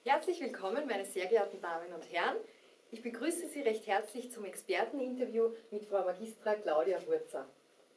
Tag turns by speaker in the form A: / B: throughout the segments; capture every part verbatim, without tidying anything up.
A: Herzlich willkommen, meine sehr geehrten Damen und Herren. Ich begrüße Sie recht herzlich zum Experteninterview mit Frau Magistra Claudia Wurzer.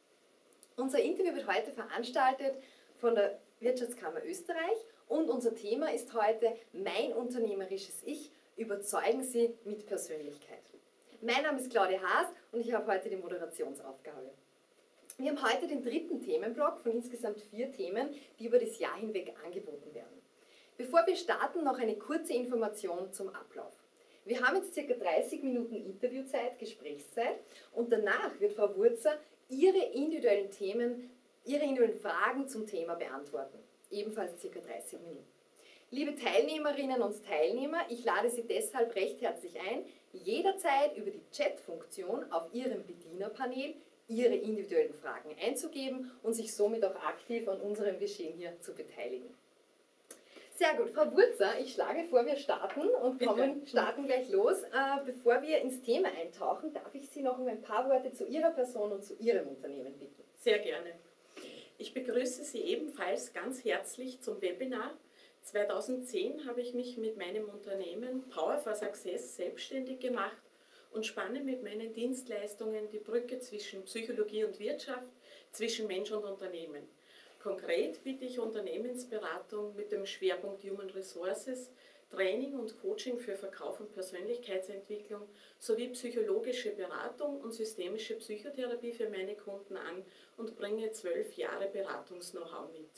A: Unser Interview wird heute veranstaltet von der Wirtschaftskammer Österreich und unser Thema ist heute Mein unternehmerisches Ich, überzeugen Sie mit Persönlichkeit. Mein Name ist Claudia Haas und ich habe heute die Moderationsaufgabe. Wir haben heute den dritten Themenblock von insgesamt vier Themen, die über das Jahr hinweg angeboten werden. Bevor wir starten, noch eine kurze Information zum Ablauf. Wir haben jetzt ca. dreißig Minuten Interviewzeit, Gesprächszeit und danach wird Frau Wurzer Ihre individuellen Themen, Ihre individuellen Fragen zum Thema beantworten. Ebenfalls ca. dreißig Minuten. Liebe Teilnehmerinnen und Teilnehmer, ich lade Sie deshalb recht herzlich ein, jederzeit über die Chat-Funktion auf Ihrem Bedienerpanel Ihre individuellen Fragen einzugeben und sich somit auch aktiv an unserem Geschehen hier zu beteiligen. Sehr gut, Frau Wurzer, ich schlage vor, wir starten und kommen, starten gleich los. Äh, bevor wir ins Thema eintauchen, darf ich Sie noch um ein paar Worte zu Ihrer Person und zu Ihrem Unternehmen bitten.
B: Sehr gerne. Ich begrüße Sie ebenfalls ganz herzlich zum Webinar. zweitausendzehn habe ich mich mit meinem Unternehmen Power for Success selbstständig gemacht und spanne mit meinen Dienstleistungen die Brücke zwischen Psychologie und Wirtschaft, zwischen Mensch und Unternehmen. Konkret biete ich Unternehmensberatung mit dem Schwerpunkt Human Resources, Training und Coaching für Verkauf und Persönlichkeitsentwicklung sowie psychologische Beratung und systemische Psychotherapie für meine Kunden an und bringe zwölf Jahre Beratungs-Know-how mit.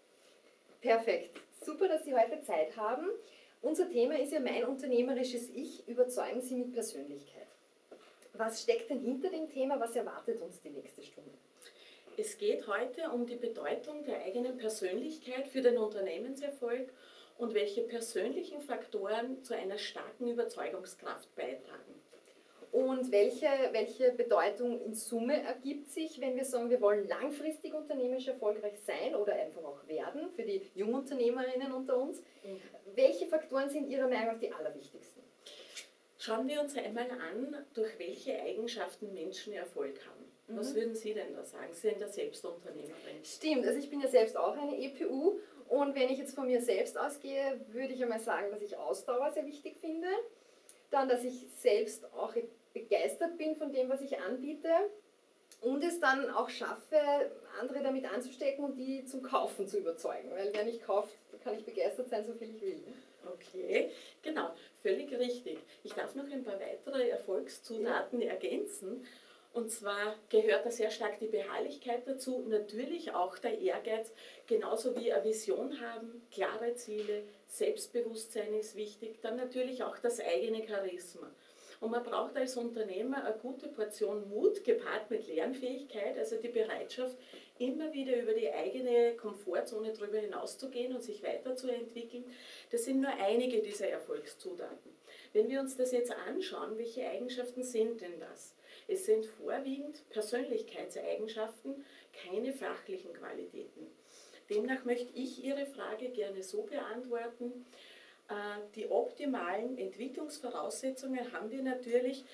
A: Perfekt, super, dass Sie heute Zeit haben. Unser Thema ist ja Mein unternehmerisches Ich, überzeugen Sie mit Persönlichkeit. Was steckt denn hinter dem Thema, was erwartet uns die nächste Stunde?
B: Es geht heute um die Bedeutung der eigenen Persönlichkeit für den Unternehmenserfolg und welche persönlichen Faktoren zu einer starken Überzeugungskraft beitragen.
A: Und welche, welche Bedeutung in Summe ergibt sich, wenn wir sagen, wir wollen langfristig unternehmerisch erfolgreich sein oder einfach auch werden, für die Jungunternehmerinnen unter uns? Mhm. Welche Faktoren sind Ihrer Meinung nach die allerwichtigsten?
B: Schauen wir uns einmal an, durch welche Eigenschaften Menschen Erfolg haben. Mhm. Was würden Sie denn da sagen? Sie sind ja selbst Unternehmerin.
A: Stimmt, also ich bin ja selbst auch eine E P U und wenn ich jetzt von mir selbst ausgehe, würde ich einmal sagen, dass ich Ausdauer sehr wichtig finde. Dann, dass ich selbst auch begeistert bin von dem, was ich anbiete und es dann auch schaffe, andere damit anzustecken und die zum Kaufen zu überzeugen. Weil wer nicht kauft, kann ich begeistert sein, so viel ich will.
B: Okay, genau, völlig richtig. Ich darf noch ein paar weitere Erfolgszutaten ja. ergänzen. Und zwar gehört da sehr stark die Beharrlichkeit dazu, natürlich auch der Ehrgeiz, genauso wie eine Vision haben, klare Ziele, Selbstbewusstsein ist wichtig, dann natürlich auch das eigene Charisma. Und man braucht als Unternehmer eine gute Portion Mut, gepaart mit Lernfähigkeit, also die Bereitschaft, immer wieder über die eigene Komfortzone drüber hinauszugehen und sich weiterzuentwickeln. Das sind nur einige dieser Erfolgszutaten. Wenn wir uns das jetzt anschauen, welche Eigenschaften sind denn das? Es sind vorwiegend Persönlichkeitseigenschaften, keine fachlichen Qualitäten. Demnach möchte ich Ihre Frage gerne so beantworten. Die optimalen Entwicklungsvoraussetzungen haben wir natürlich,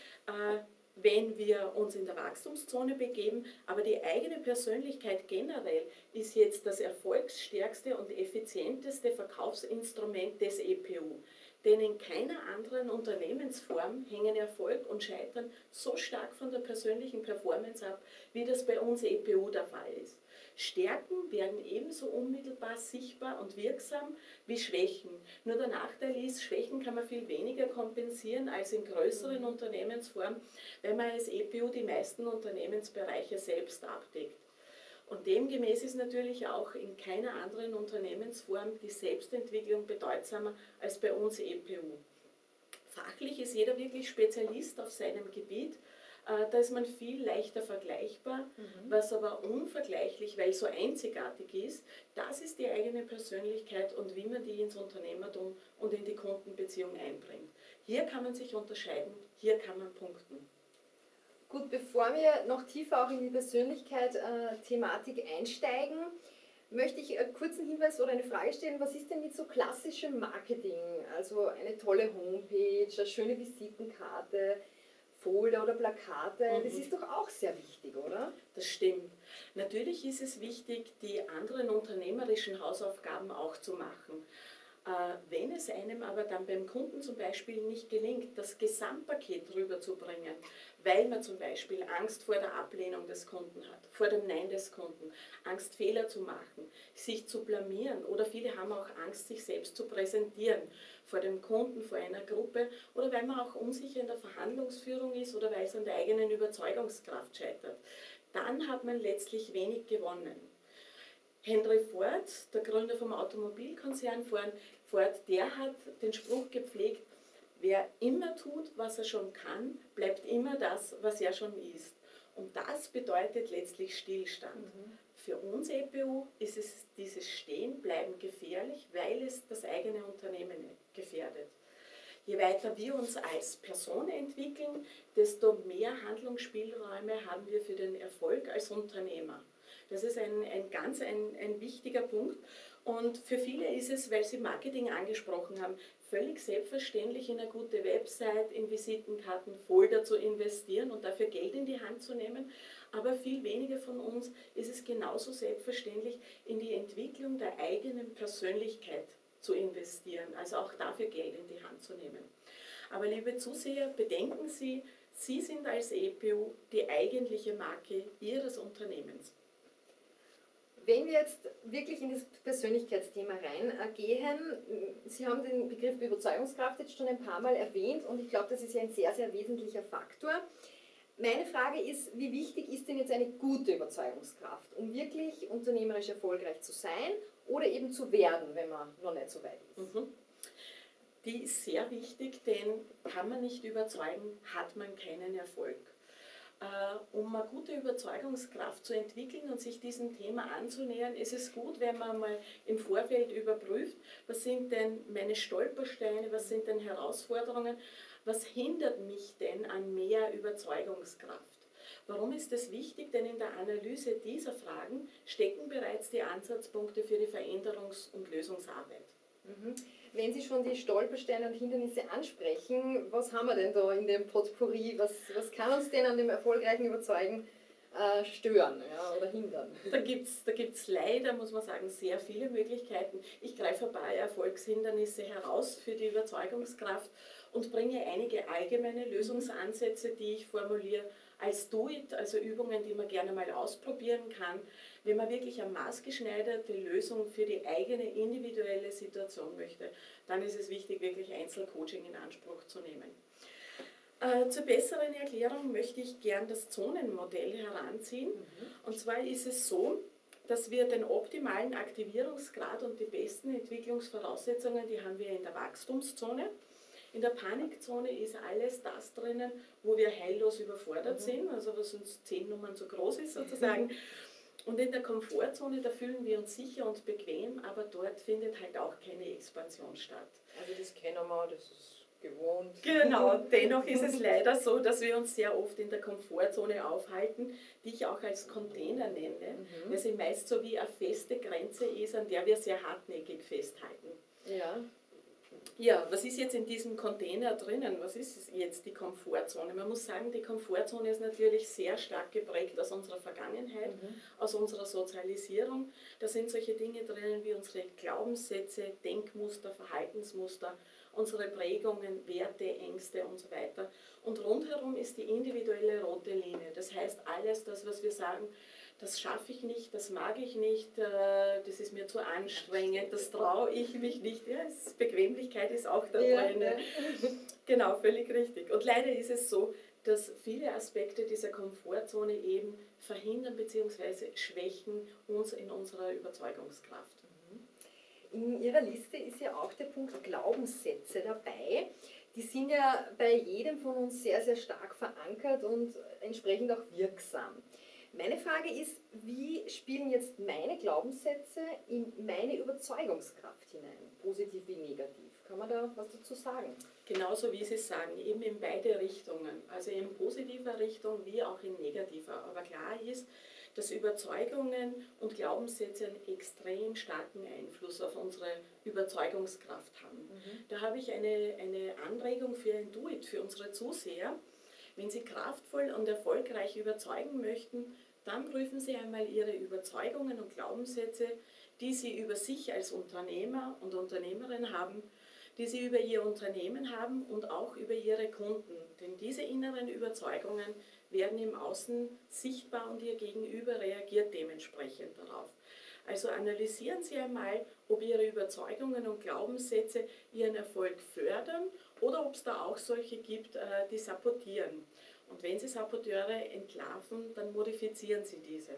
B: wenn wir uns in der Wachstumszone begeben, aber die eigene Persönlichkeit generell ist jetzt das erfolgsstärkste und effizienteste Verkaufsinstrument des E P U. Denn in keiner anderen Unternehmensform hängen Erfolg und Scheitern so stark von der persönlichen Performance ab, wie das bei uns E P U der Fall ist. Stärken werden ebenso unmittelbar sichtbar und wirksam wie Schwächen. Nur der Nachteil ist, Schwächen kann man viel weniger kompensieren als in größeren Unternehmensformen, weil man als E P U die meisten Unternehmensbereiche selbst abdeckt. Und demgemäß ist natürlich auch in keiner anderen Unternehmensform die Selbstentwicklung bedeutsamer als bei uns E P U. Fachlich ist jeder wirklich Spezialist auf seinem Gebiet. Da ist man viel leichter vergleichbar, mhm. was aber unvergleichlich, weil so einzigartig ist, das ist die eigene Persönlichkeit und wie man die ins Unternehmertum und in die Kundenbeziehung einbringt. Hier kann man sich unterscheiden, hier kann man punkten.
A: Gut, bevor wir noch tiefer auch in die Persönlichkeit-Thematik äh, einsteigen, möchte ich einen kurzen Hinweis oder eine Frage stellen, was ist denn mit so klassischem Marketing, also eine tolle Homepage, eine schöne Visitenkarte, Folder oder Plakate, mhm. das ist doch auch sehr wichtig, oder?
B: Das stimmt. Natürlich ist es wichtig, die anderen unternehmerischen Hausaufgaben auch zu machen. Wenn es einem aber dann beim Kunden zum Beispiel nicht gelingt, das Gesamtpaket rüberzubringen, weil man zum Beispiel Angst vor der Ablehnung des Kunden hat, vor dem Nein des Kunden, Angst Fehler zu machen, sich zu blamieren oder viele haben auch Angst, sich selbst zu präsentieren vor dem Kunden, vor einer Gruppe oder weil man auch unsicher in der Verhandlungsführung ist oder weil es an der eigenen Überzeugungskraft scheitert, dann hat man letztlich wenig gewonnen. Henry Ford, der Gründer vom Automobilkonzern Ford, der hat den Spruch gepflegt, wer immer tut, was er schon kann, bleibt immer das, was er schon ist. Und das bedeutet letztlich Stillstand. Mhm. Für uns E P U ist es dieses Stehenbleiben gefährlich, weil es das eigene Unternehmen gefährdet. Je weiter wir uns als Person entwickeln, desto mehr Handlungsspielräume haben wir für den Erfolg als Unternehmer. Das ist ein, ein ganz ein, ein wichtiger Punkt und für viele ist es, weil Sie Marketing angesprochen haben, völlig selbstverständlich in eine gute Website, in Visitenkarten, Folder zu investieren und dafür Geld in die Hand zu nehmen, aber viel weniger von uns ist es genauso selbstverständlich, in die Entwicklung der eigenen Persönlichkeit zu investieren, also auch dafür Geld in die Hand zu nehmen. Aber liebe Zuseher, bedenken Sie, Sie sind als E P U die eigentliche Marke Ihres Unternehmens.
A: Wenn wir jetzt wirklich in das Persönlichkeitsthema reingehen, Sie haben den Begriff Überzeugungskraft jetzt schon ein paar Mal erwähnt und ich glaube, das ist ja ein sehr, sehr wesentlicher Faktor. Meine Frage ist, wie wichtig ist denn jetzt eine gute Überzeugungskraft, um wirklich unternehmerisch erfolgreich zu sein oder eben zu werden, wenn man noch nicht so weit ist?
B: Mhm. Die ist sehr wichtig, denn kann man nicht überzeugen, hat man keinen Erfolg. Um eine gute Überzeugungskraft zu entwickeln und sich diesem Thema anzunähern, ist es gut, wenn man mal im Vorfeld überprüft, was sind denn meine Stolpersteine, was sind denn Herausforderungen, was hindert mich denn an mehr Überzeugungskraft. Warum ist das wichtig? Denn in der Analyse dieser Fragen stecken bereits die Ansatzpunkte für die Veränderungs- und Lösungsarbeit.
A: Mhm. Wenn Sie schon die Stolpersteine und Hindernisse ansprechen, was haben wir denn da in dem Potpourri? Was, was kann uns denn an dem erfolgreichen Überzeugen äh, stören, ja, oder hindern?
B: Da gibt es da gibt's leider, muss man sagen, sehr viele Möglichkeiten. Ich greife ein paar Erfolgshindernisse heraus für die Überzeugungskraft und bringe einige allgemeine Lösungsansätze, die ich formuliere, als Do-It, also Übungen, die man gerne mal ausprobieren kann, wenn man wirklich eine maßgeschneiderte Lösung für die eigene individuelle Situation möchte. Dann ist es wichtig, wirklich Einzelcoaching in Anspruch zu nehmen. Äh, zur besseren Erklärung möchte ich gern das Zonenmodell heranziehen. Mhm. Und zwar ist es so, dass wir den optimalen Aktivierungsgrad und die besten Entwicklungsvoraussetzungen, die haben wir in der Wachstumszone. In der Panikzone ist alles das drinnen, wo wir heillos überfordert mhm. sind, also was uns zehn Nummern zu groß ist sozusagen. Und in der Komfortzone, da fühlen wir uns sicher und bequem, aber dort findet halt auch keine Expansion statt.
A: Also das kennen wir, das ist gewohnt.
B: Genau, dennoch ist es leider so, dass wir uns sehr oft in der Komfortzone aufhalten, die ich auch als Container nenne, mhm. weil sie meist so wie eine feste Grenze ist, an der wir sehr hartnäckig festhalten.
A: Ja.
B: Ja, was ist jetzt in diesem Container drinnen? Was ist jetzt die Komfortzone? Man muss sagen, die Komfortzone ist natürlich sehr stark geprägt aus unserer Vergangenheit, mhm. aus unserer Sozialisierung. Da sind solche Dinge drinnen wie unsere Glaubenssätze, Denkmuster, Verhaltensmuster, unsere Prägungen, Werte, Ängste und so weiter. Und rundherum ist die individuelle rote Linie. Das heißt, alles das, was wir sagen, das schaffe ich nicht, das mag ich nicht, das ist mir zu anstrengend, das traue ich mich nicht. Ja, es, Bequemlichkeit ist auch da
A: ja,
B: drin.
A: Ja.
B: Genau, völlig richtig. Und leider ist es so, dass viele Aspekte dieser Komfortzone eben verhindern bzw. schwächen uns in unserer Überzeugungskraft.
A: In Ihrer Liste ist ja auch der Punkt Glaubenssätze dabei. Die sind ja bei jedem von uns sehr, sehr stark verankert und entsprechend auch wirksam. Meine Frage ist, wie spielen jetzt meine Glaubenssätze in meine Überzeugungskraft hinein, positiv wie negativ? Kann man da was dazu sagen?
B: Genauso wie Sie sagen, eben in beide Richtungen, also in positiver Richtung wie auch in negativer. Aber klar ist, dass Überzeugungen und Glaubenssätze einen extrem starken Einfluss auf unsere Überzeugungskraft haben. Mhm. Da habe ich eine, eine Anregung für ein Do-It, für unsere Zuseher. Wenn Sie kraftvoll und erfolgreich überzeugen möchten, dann prüfen Sie einmal Ihre Überzeugungen und Glaubenssätze die Sie über sich als Unternehmer und Unternehmerin haben, die Sie über Ihr Unternehmen haben und auch über Ihre Kunden. Denn diese inneren Überzeugungen werden im Außen sichtbar und Ihr Gegenüber reagiert dementsprechend darauf. Also analysieren Sie einmal, ob Ihre Überzeugungen und Glaubenssätze Ihren Erfolg fördern oder ob es da auch solche gibt, die sabotieren. Und wenn Sie Saboteure entlarven, dann modifizieren Sie diese.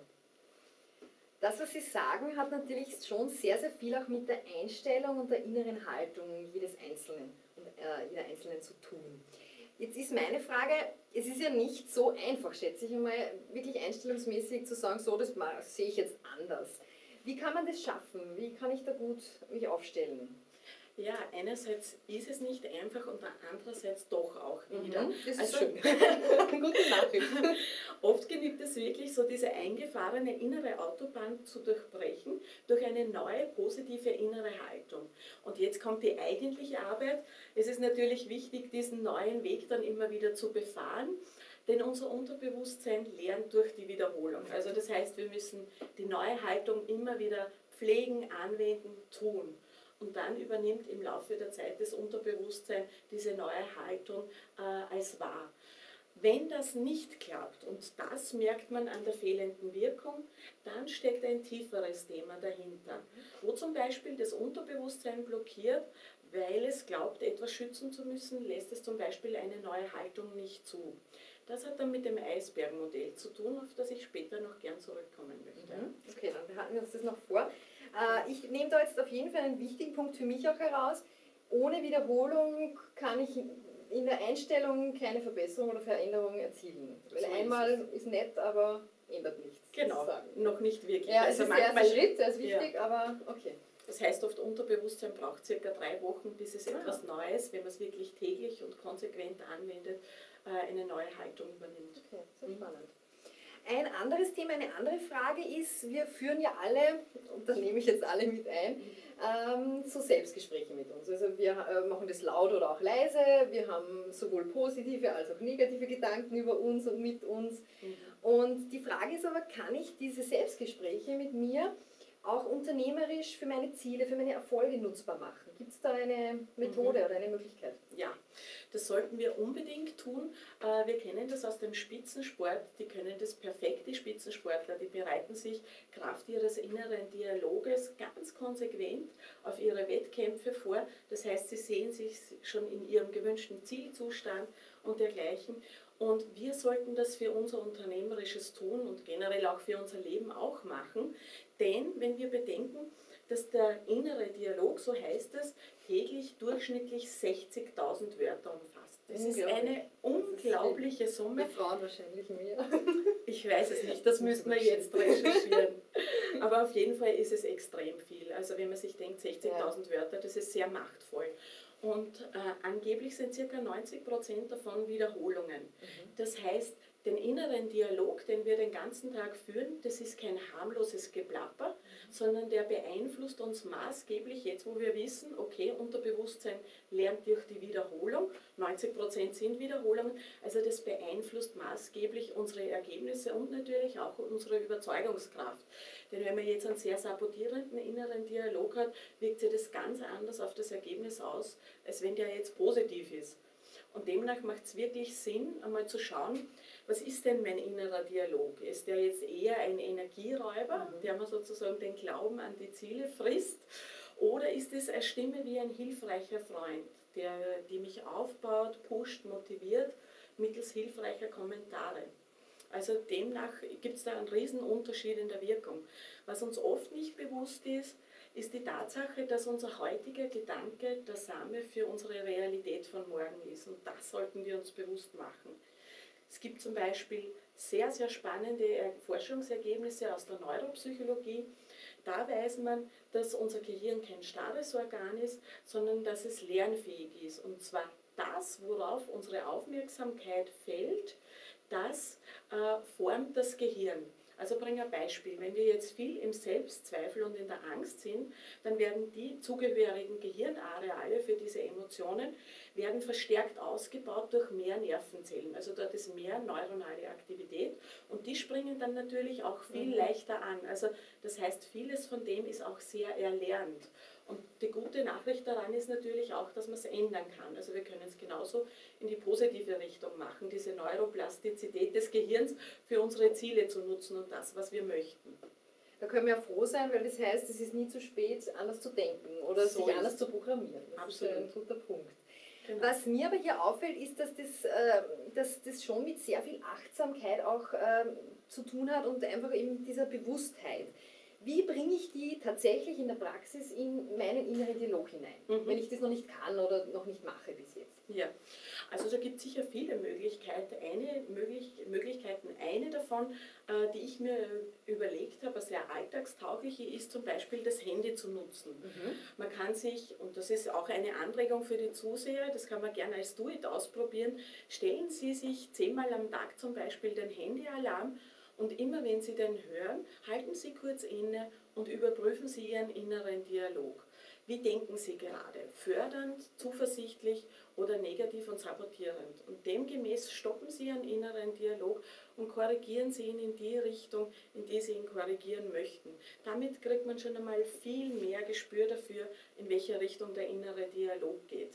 A: Das, was Sie sagen, hat natürlich schon sehr, sehr viel auch mit der Einstellung und der inneren Haltung jedes Einzelnen und äh, jeder Einzelnen zu tun. Jetzt ist meine Frage, es ist ja nicht so einfach, schätze ich einmal, wirklich einstellungsmäßig zu sagen, so, das sehe ich jetzt anders. Wie kann man das schaffen? Wie kann ich da gut mich aufstellen?
B: Ja, einerseits ist es nicht einfach und andererseits doch auch wieder.
A: Mhm, das ist
B: also,
A: schön. Gute Nachricht.
B: Oft genügt es wirklich, so diese eingefahrene innere Autobahn zu durchbrechen durch eine neue positive innere Haltung. Und jetzt kommt die eigentliche Arbeit. Es ist natürlich wichtig, diesen neuen Weg dann immer wieder zu befahren. Denn unser Unterbewusstsein lernt durch die Wiederholung. Also das heißt, wir müssen die neue Haltung immer wieder pflegen, anwenden, tun. Und dann übernimmt im Laufe der Zeit das Unterbewusstsein diese neue Haltung äh, als wahr. Wenn das nicht klappt, und das merkt man an der fehlenden Wirkung, dann steckt ein tieferes Thema dahinter, wo zum Beispiel das Unterbewusstsein blockiert, weil es glaubt, etwas schützen zu müssen, lässt es zum Beispiel eine neue Haltung nicht zu. Das hat dann mit dem Eisbergmodell zu tun, auf das ich später noch gern zurückkommen möchte.
A: Okay, dann behalten wir uns das noch vor. Ich nehme da jetzt auf jeden Fall einen wichtigen Punkt für mich auch heraus. Ohne Wiederholung kann ich in der Einstellung keine Verbesserung oder Veränderung erzielen. Weil so einmal ist, ist nett, aber ändert nichts.
B: Genau, noch nicht wirklich.
A: Ja, es also ist der erste Schritt, der ist wichtig, ja. Aber okay.
B: Das heißt, oft Unterbewusstsein braucht circa drei Wochen, bis es etwas ah. Neues, wenn man es wirklich täglich und konsequent anwendet, eine neue Haltung übernimmt.
A: Okay, so mhm. spannend. Ein anderes Thema, eine andere Frage ist, wir führen ja alle, und da nehme ich jetzt alle mit ein, ähm, so Selbstgespräche mit uns. Also wir äh, machen das laut oder auch leise, wir haben sowohl positive als auch negative Gedanken über uns und mit uns. Mhm. Und die Frage ist aber, kann ich diese Selbstgespräche mit mir auch unternehmerisch für meine Ziele, für meine Erfolge nutzbar machen? Gibt es da eine Methode mhm. oder eine Möglichkeit?
B: Ja, das sollten wir unbedingt tun. Wir kennen das aus dem Spitzensport, die können das perfekt, die Spitzensportler, die bereiten sich Kraft ihres inneren Dialoges ganz konsequent auf ihre Wettkämpfe vor. Das heißt, sie sehen sich schon in ihrem gewünschten Zielzustand und dergleichen. Und wir sollten das für unser unternehmerisches Tun und generell auch für unser Leben auch machen. Denn wenn wir bedenken, dass der innere Dialog, so heißt es, täglich durchschnittlich sechzigtausend Wörter umfasst. Das ist eine unglaubliche Summe.
A: Die Frauen wahrscheinlich mehr.
B: Ich weiß es nicht, das müssten wir jetzt recherchieren. Aber auf jeden Fall ist es extrem viel. Also wenn man sich denkt, sechzigtausend ja. Wörter, das ist sehr machtvoll. Und äh, angeblich sind ca. neunzig Prozent davon Wiederholungen. Mhm. Das heißt, den inneren Dialog, den wir den ganzen Tag führen, das ist kein harmloses Geplapper, mhm. sondern der beeinflusst uns maßgeblich, jetzt wo wir wissen, okay, Unterbewusstsein lernt durch die Wiederholung, neunzig Prozent sind Wiederholungen, also das beeinflusst maßgeblich unsere Ergebnisse und natürlich auch unsere Überzeugungskraft. Denn wenn man jetzt einen sehr sabotierenden inneren Dialog hat, wirkt sich das ganz anders auf das Ergebnis aus, als wenn der jetzt positiv ist. Und demnach macht es wirklich Sinn, einmal zu schauen, was ist denn mein innerer Dialog? Ist der jetzt eher ein Energieräuber, mhm. der mir sozusagen den Glauben an die Ziele frisst? Oder ist es eine Stimme wie ein hilfreicher Freund, der, die mich aufbaut, pusht, motiviert, mittels hilfreicher Kommentare? Also demnach gibt es da einen riesen Unterschied in der Wirkung. Was uns oft nicht bewusst ist, ist die Tatsache, dass unser heutiger Gedanke der Same für unsere Realität von morgen ist. Und das sollten wir uns bewusst machen. Es gibt zum Beispiel sehr, sehr spannende Forschungsergebnisse aus der Neuropsychologie. Da weiß man, dass unser Gehirn kein starres Organ ist, sondern dass es lernfähig ist. Und zwar das, worauf unsere Aufmerksamkeit fällt, das äh, formt das Gehirn. Also bringe ein Beispiel. Wenn wir jetzt viel im Selbstzweifel und in der Angst sind, dann werden die zugehörigen Gehirnareale für diese Emotionen werden verstärkt ausgebaut durch mehr Nervenzellen. Also dort ist mehr neuronale Aktivität und die springen dann natürlich auch viel mhm. leichter an. Also das heißt, vieles von dem ist auch sehr erlernt. Und die gute Nachricht daran ist natürlich auch, dass man es ändern kann. Also wir können es genauso in die positive Richtung machen, diese Neuroplastizität des Gehirns für unsere Ziele zu nutzen und das, was wir möchten.
A: Da können wir ja froh sein, weil das heißt, es ist nie zu spät, anders zu denken oder so sich anders zu programmieren. Das
B: Absolut.
A: ist ein guter Punkt.
B: Genau.
A: Was mir aber hier auffällt, ist, dass das, äh, dass das schon mit sehr viel Achtsamkeit auch äh, zu tun hat und einfach eben dieser Bewusstheit. Wie bringe ich die tatsächlich in der Praxis in meinen inneren Dialog hinein, mhm. wenn ich das noch nicht kann oder noch nicht mache bis jetzt?
B: Ja, also da gibt es sicher viele Möglichkeiten. Eine möglich, Möglichkeiten, eine davon, äh, die ich mir überlegt habe, eine sehr alltagstaugliche, ist zum Beispiel das Handy zu nutzen. Mhm. Man kann sich, und das ist auch eine Anregung für die Zuseher, das kann man gerne als Do-It ausprobieren, stellen Sie sich zehnmal am Tag zum Beispiel den Handyalarm. Und immer wenn Sie den hören, halten Sie kurz inne und überprüfen Sie Ihren inneren Dialog. Wie denken Sie gerade? Fördernd, zuversichtlich oder negativ und sabotierend? Und demgemäß stoppen Sie Ihren inneren Dialog und korrigieren Sie ihn in die Richtung, in die Sie ihn korrigieren möchten. Damit kriegt man schon einmal viel mehr Gespür dafür, in welche Richtung der innere Dialog geht.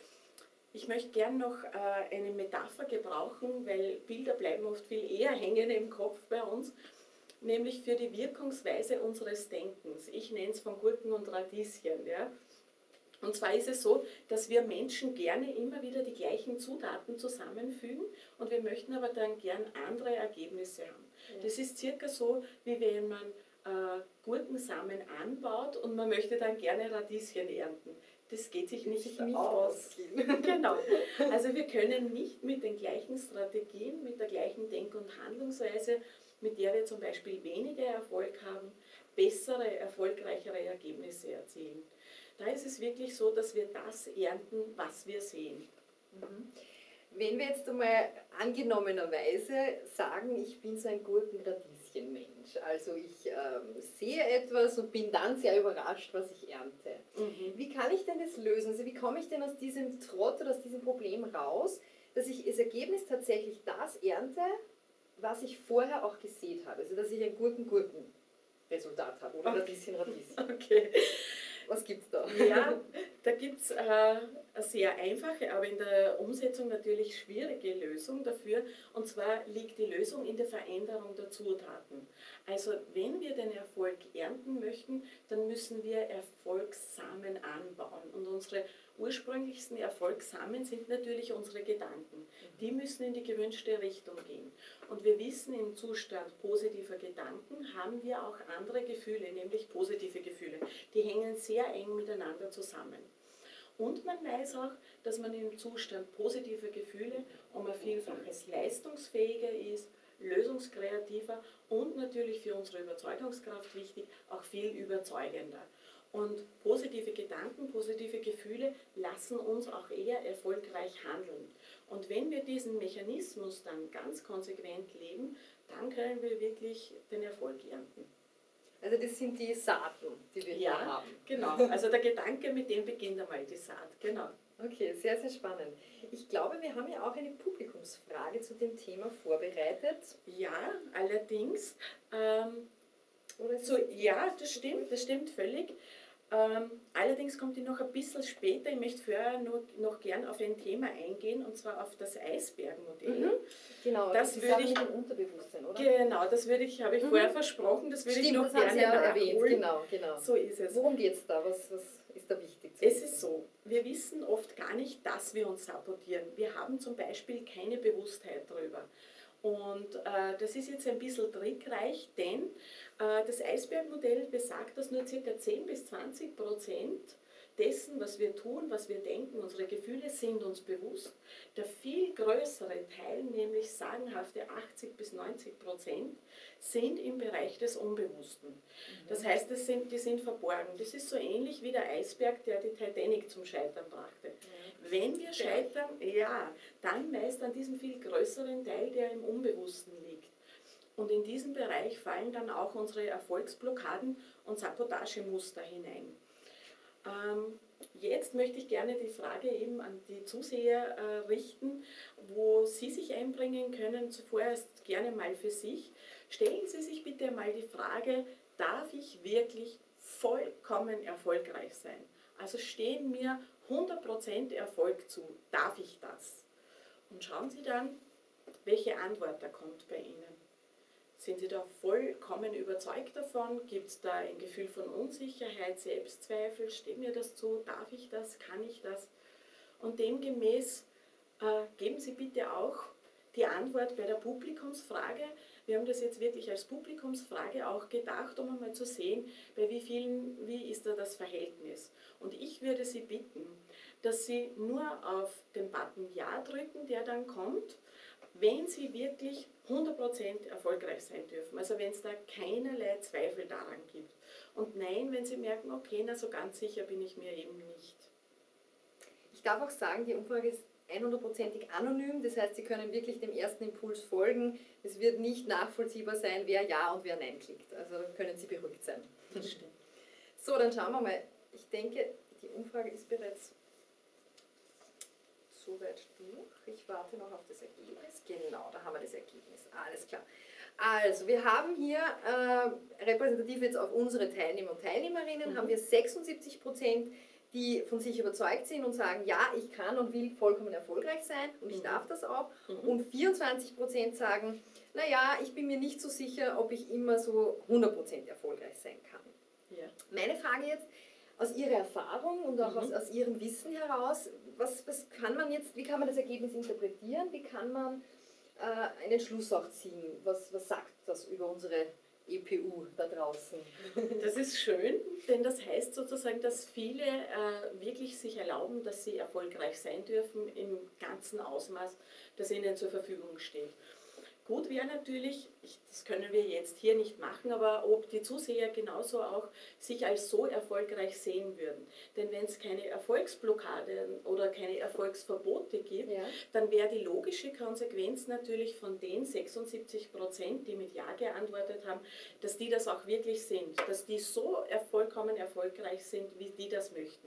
B: Ich möchte gern noch äh, eine Metapher gebrauchen, weil Bilder bleiben oft viel eher hängen im Kopf bei uns, nämlich für die Wirkungsweise unseres Denkens. Ich nenne es von Gurken und Radieschen. Ja? Und zwar ist es so, dass wir Menschen gerne immer wieder die gleichen Zutaten zusammenfügen und wir möchten aber dann gern andere Ergebnisse haben. Ja. Das ist circa so, wie wenn man äh, Gurkensamen anbaut und man möchte dann gerne Radieschen ernten. Das geht sich nicht, sich nicht aus. Genau. Also wir können nicht mit den gleichen Strategien, mit der gleichen Denk- und Handlungsweise, mit der wir zum Beispiel weniger Erfolg haben, bessere, erfolgreichere Ergebnisse erzielen. Da ist es wirklich so, dass wir das ernten, was wir sehen.
A: Mhm. Wenn wir jetzt einmal angenommenerweise sagen, ich bin so ein Gurkenradieschenmensch, also ich ähm, sehe etwas und bin dann sehr überrascht, was ich ernte. Mhm. Wie kann ich denn das lösen? Also wie komme ich denn aus diesem Trott oder aus diesem Problem raus, dass ich als Ergebnis tatsächlich das ernte, was ich vorher auch gesehen habe? Also dass ich ein Gurken-Gurken-Resultat habe oder Radieschen-Radieschen.
B: Okay.
A: Was gibt es da?
B: Ja, da gibt es äh, eine sehr einfache, aber in der Umsetzung natürlich schwierige Lösung dafür. Und zwar liegt die Lösung in der Veränderung der Zutaten. Also wenn wir den Erfolg ernten möchten, dann müssen wir Erfolgssamen anbauen. Und unsere ursprünglichsten Erfolgssamen sind natürlich unsere Gedanken. Die müssen in die gewünschte Richtung gehen. Und wir wissen, im Zustand positiver Gedanken haben wir auch andere Gefühle, nämlich positive Gefühle. Die hängen sehr eng miteinander zusammen. Und man weiß auch, dass man im Zustand positiver Gefühle um ein Vielfaches leistungsfähiger ist, lösungskreativer und natürlich für unsere Überzeugungskraft wichtig, auch viel überzeugender. Und positive Gedanken, positive Gefühle lassen uns auch eher erfolgreich handeln. Und wenn wir diesen Mechanismus dann ganz konsequent leben, dann können wir wirklich den Erfolg ernten.
A: Also das sind die Saaten, die wir
B: ja,
A: hier haben.
B: Genau, also der Gedanke, mit dem beginnt einmal die Saat, genau.
A: Okay, sehr, sehr spannend. Ich glaube, wir haben ja auch eine Publikumsfrage zu dem Thema vorbereitet.
B: Ja, allerdings, ähm, Oder so, ja, das stimmt, das stimmt völlig. Ähm, allerdings kommt die noch ein bisschen später. Ich möchte vorher noch, noch gern auf ein Thema eingehen, und zwar auf das Eisbergmodell.
A: Mhm. Genau,
B: das
A: die
B: würde
A: Sache
B: ich,
A: mit dem Unterbewusstsein, oder?
B: Genau, das würde ich, habe ich
A: mhm.
B: vorher versprochen, das würde
A: Stimmt,
B: ich noch
A: das
B: gerne
A: haben Sie ja
B: nachholen.
A: erwähnt. Genau, genau.
B: So ist es.
A: Worum geht es da? Was, was ist da wichtig zu
B: Es
A: wissen?
B: ist so, wir wissen oft gar nicht, dass wir uns sabotieren. Wir haben zum Beispiel keine Bewusstheit darüber. Und äh, das ist jetzt ein bisschen trickreich, denn äh, das Eisbergmodell besagt, dass nur ca. zehn bis zwanzig Prozent dessen, was wir tun, was wir denken, unsere Gefühle sind uns bewusst. Der viel größere Teil, nämlich sagenhafte achtzig bis neunzig Prozent, sind im Bereich des Unbewussten. Mhm. Das heißt, das sind, die sind verborgen. Das ist so ähnlich wie der Eisberg, der die Titanic zum Scheitern brachte. Mhm. Wenn wir scheitern, ja, dann meist an diesem viel größeren Teil, der im Unbewussten liegt. Und in diesen Bereich fallen dann auch unsere Erfolgsblockaden und Sabotagemuster hinein. Ähm, jetzt möchte ich gerne die Frage eben an die Zuseher äh, richten, wo Sie sich einbringen können. Zuvorerst gerne mal für sich. Stellen Sie sich bitte mal die Frage, darf ich wirklich vollkommen erfolgreich sein? Also stehen mir hundert Prozent Erfolg zu. Darf ich das? Und schauen Sie dann, welche Antwort da kommt bei Ihnen. Sind Sie da vollkommen überzeugt davon? Gibt es da ein Gefühl von Unsicherheit, Selbstzweifel? Steht mir das zu? Darf ich das? Kann ich das? Und demgemäß äh, geben Sie bitte auch die Antwort bei der Publikumsfrage. Wir haben das jetzt wirklich als Publikumsfrage auch gedacht, um einmal zu sehen, bei wie vielen, wie ist da das Verhältnis. Und ich würde Sie bitten, dass Sie nur auf den Button Ja drücken, der dann kommt, wenn Sie wirklich hundert Prozent erfolgreich sein dürfen, also wenn es da keinerlei Zweifel daran gibt. Und nein, wenn Sie merken, okay, na so ganz sicher bin ich mir eben nicht.
A: Ich darf auch sagen, die Umfrage ist hundertprozentig anonym, das heißt, Sie können wirklich dem ersten Impuls folgen. Es wird nicht nachvollziehbar sein, wer Ja und wer Nein klickt. Also können Sie beruhigt sein.
B: Das stimmt.
A: So, dann schauen wir mal. Ich denke, die Umfrage ist bereits soweit durch. Ich warte noch auf das Ergebnis. Genau, da haben wir das Ergebnis. Alles klar. Also, wir haben hier äh, repräsentativ jetzt auf unsere Teilnehmer und Teilnehmerinnen, mhm. haben wir sechsundsiebzig Prozent, die von sich überzeugt sind und sagen, ja, ich kann und will vollkommen erfolgreich sein und ich mhm. darf das auch. Mhm. Und vierundzwanzig Prozent sagen, naja, ich bin mir nicht so sicher, ob ich immer so hundert Prozent erfolgreich sein kann.
B: Ja.
A: Meine Frage jetzt, aus Ihrer Erfahrung und auch mhm. aus, aus Ihrem Wissen heraus, was, was kann man jetzt, wie kann man das Ergebnis interpretieren, wie kann man äh, einen Schluss auch ziehen? Was, was sagt das über unsere E P U da draußen?
B: Das ist schön, denn das heißt sozusagen, dass viele äh, wirklich sich erlauben, dass sie erfolgreich sein dürfen im ganzen Ausmaß, das ihnen zur Verfügung steht. Gut wäre natürlich, ich, das können wir jetzt hier nicht machen, aber ob die Zuseher genauso auch sich als so erfolgreich sehen würden. Denn wenn es keine Erfolgsblockaden oder keine Erfolgsverbote gibt, ja. dann wäre die logische Konsequenz natürlich von den sechsundsiebzig Prozent, die mit Ja geantwortet haben, dass die das auch wirklich sind, dass die so vollkommen erfolgreich sind, wie die das möchten.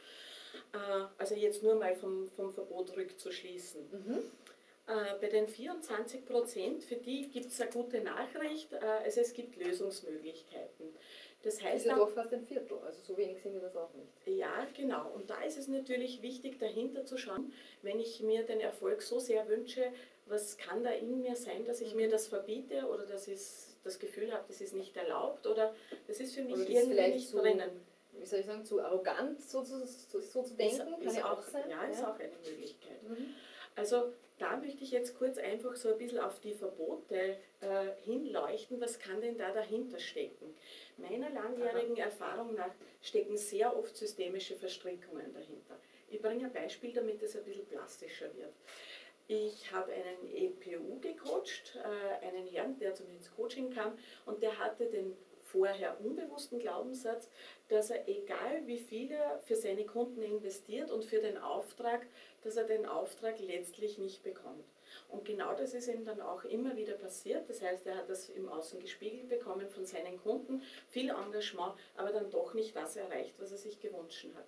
B: Ja? Also jetzt nur mal vom, vom Verbot rückzuschließen. Mhm. Bei den vierundzwanzig Prozent, für die gibt es eine gute Nachricht, also es gibt Lösungsmöglichkeiten. Das heißt,
A: das ist ja doch fast ein Viertel, also so wenig sind wir das auch nicht.
B: Ja, genau. Und da ist es natürlich wichtig, dahinter zu schauen, wenn ich mir den Erfolg so sehr wünsche, was kann da in mir sein, dass ich mhm. mir das verbiete oder dass ich das Gefühl habe, das ist nicht erlaubt oder das ist für mich
A: oder
B: irgendwie nicht
A: zu,
B: drinnen.
A: Wie soll ich sagen, zu arrogant so zu, so, so zu denken?
B: Ist,
A: kann
B: ist
A: ja
B: auch,
A: auch sein.
B: Ja,
A: ja,
B: ist auch eine Möglichkeit. Mhm. Also da möchte ich jetzt kurz einfach so ein bisschen auf die Verbote äh, hinleuchten. Was kann denn da dahinter stecken? Meiner langjährigen Aha. Erfahrung nach stecken sehr oft systemische Verstrickungen dahinter. Ich bringe ein Beispiel, damit es ein bisschen plastischer wird. Ich habe einen E P U gecoacht, äh, einen Herrn, der zu mir ins Coaching kam und der hatte den vorher unbewussten Glaubenssatz, dass er, egal wie viel er für seine Kunden investiert und für den Auftrag, dass er den Auftrag letztlich nicht bekommt. Und genau das ist ihm dann auch immer wieder passiert. Das heißt, er hat das im Außen gespiegelt bekommen von seinen Kunden, viel Engagement, aber dann doch nicht das erreicht, was er sich gewünscht hat.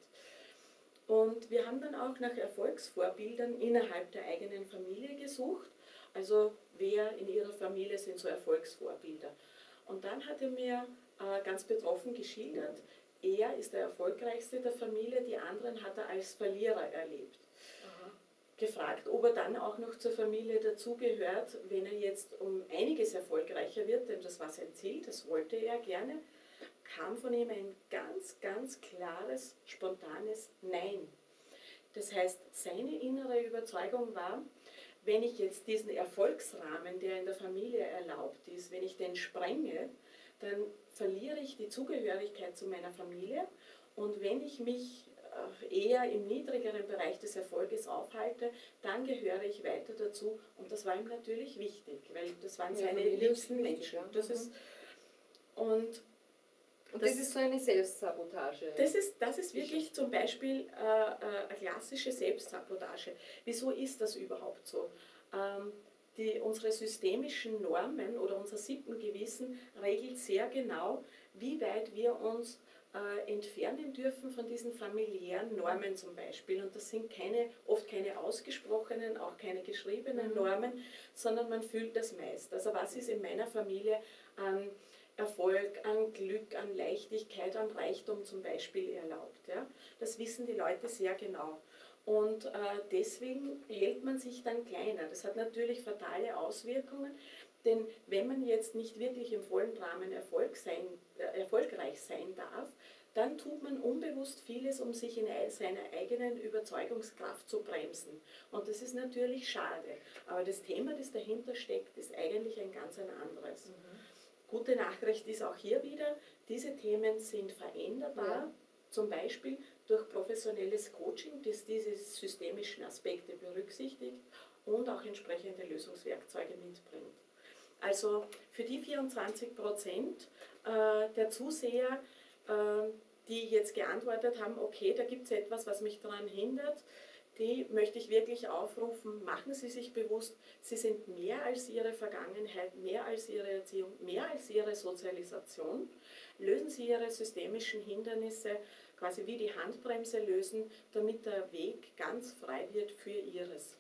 B: Und wir haben dann auch nach Erfolgsvorbildern innerhalb der eigenen Familie gesucht. Also wer in ihrer Familie sind so Erfolgsvorbilder. Und dann hat er mir äh, ganz betroffen geschildert, er ist der erfolgreichste der Familie, die anderen hat er als Verlierer erlebt. Aha. Gefragt, ob er dann auch noch zur Familie dazugehört, wenn er jetzt um einiges erfolgreicher wird, denn das war sein Ziel, das wollte er gerne, kam von ihm ein ganz, ganz klares, spontanes Nein. Das heißt, seine innere Überzeugung war, wenn ich jetzt diesen Erfolgsrahmen, der in der Familie erlaubt ist, wenn ich den sprenge, dann verliere ich die Zugehörigkeit zu meiner Familie und wenn ich mich eher im niedrigeren Bereich des Erfolges aufhalte, dann gehöre ich weiter dazu und das war ihm natürlich wichtig, weil das waren ja, seine liebsten Menschen. Das mhm. ist, und
A: Und das, das ist so eine Selbstsabotage.
B: Das ist, das ist wirklich zum Beispiel äh, äh, eine klassische Selbstsabotage. Wieso ist das überhaupt so? Ähm, die, unsere systemischen Normen oder unser Sippengewissen regelt sehr genau, wie weit wir uns äh, entfernen dürfen von diesen familiären Normen zum Beispiel. Und das sind keine, oft keine ausgesprochenen, auch keine geschriebenen Normen, sondern man fühlt das meist. Also was ist in meiner Familie an Erfolg, an Glück, an Leichtigkeit, an Reichtum zum Beispiel erlaubt. Ja? Das wissen die Leute sehr genau. Und äh, deswegen hält man sich dann kleiner. Das hat natürlich fatale Auswirkungen, denn wenn man jetzt nicht wirklich im vollen Rahmen Erfolg sein, äh, erfolgreich sein darf, dann tut man unbewusst vieles, um sich in seiner eigenen Überzeugungskraft zu bremsen. Und das ist natürlich schade. Aber das Thema, das dahinter steckt, ist eigentlich ein ganz ein anderes. Mhm. Gute Nachricht ist auch hier wieder, diese Themen sind veränderbar, ja. Zum Beispiel durch professionelles Coaching, das diese systemischen Aspekte berücksichtigt und auch entsprechende Lösungswerkzeuge mitbringt. Also für die vierundzwanzig Prozent äh, der Zuseher, äh, die jetzt geantwortet haben, okay, da gibt es etwas, was mich daran hindert, die möchte ich wirklich aufrufen, machen Sie sich bewusst, Sie sind mehr als Ihre Vergangenheit, mehr als Ihre Erziehung, mehr als Ihre Sozialisation. Lösen Sie Ihre systemischen Hindernisse quasi wie die Handbremse lösen, damit der Weg ganz frei wird für Ihres.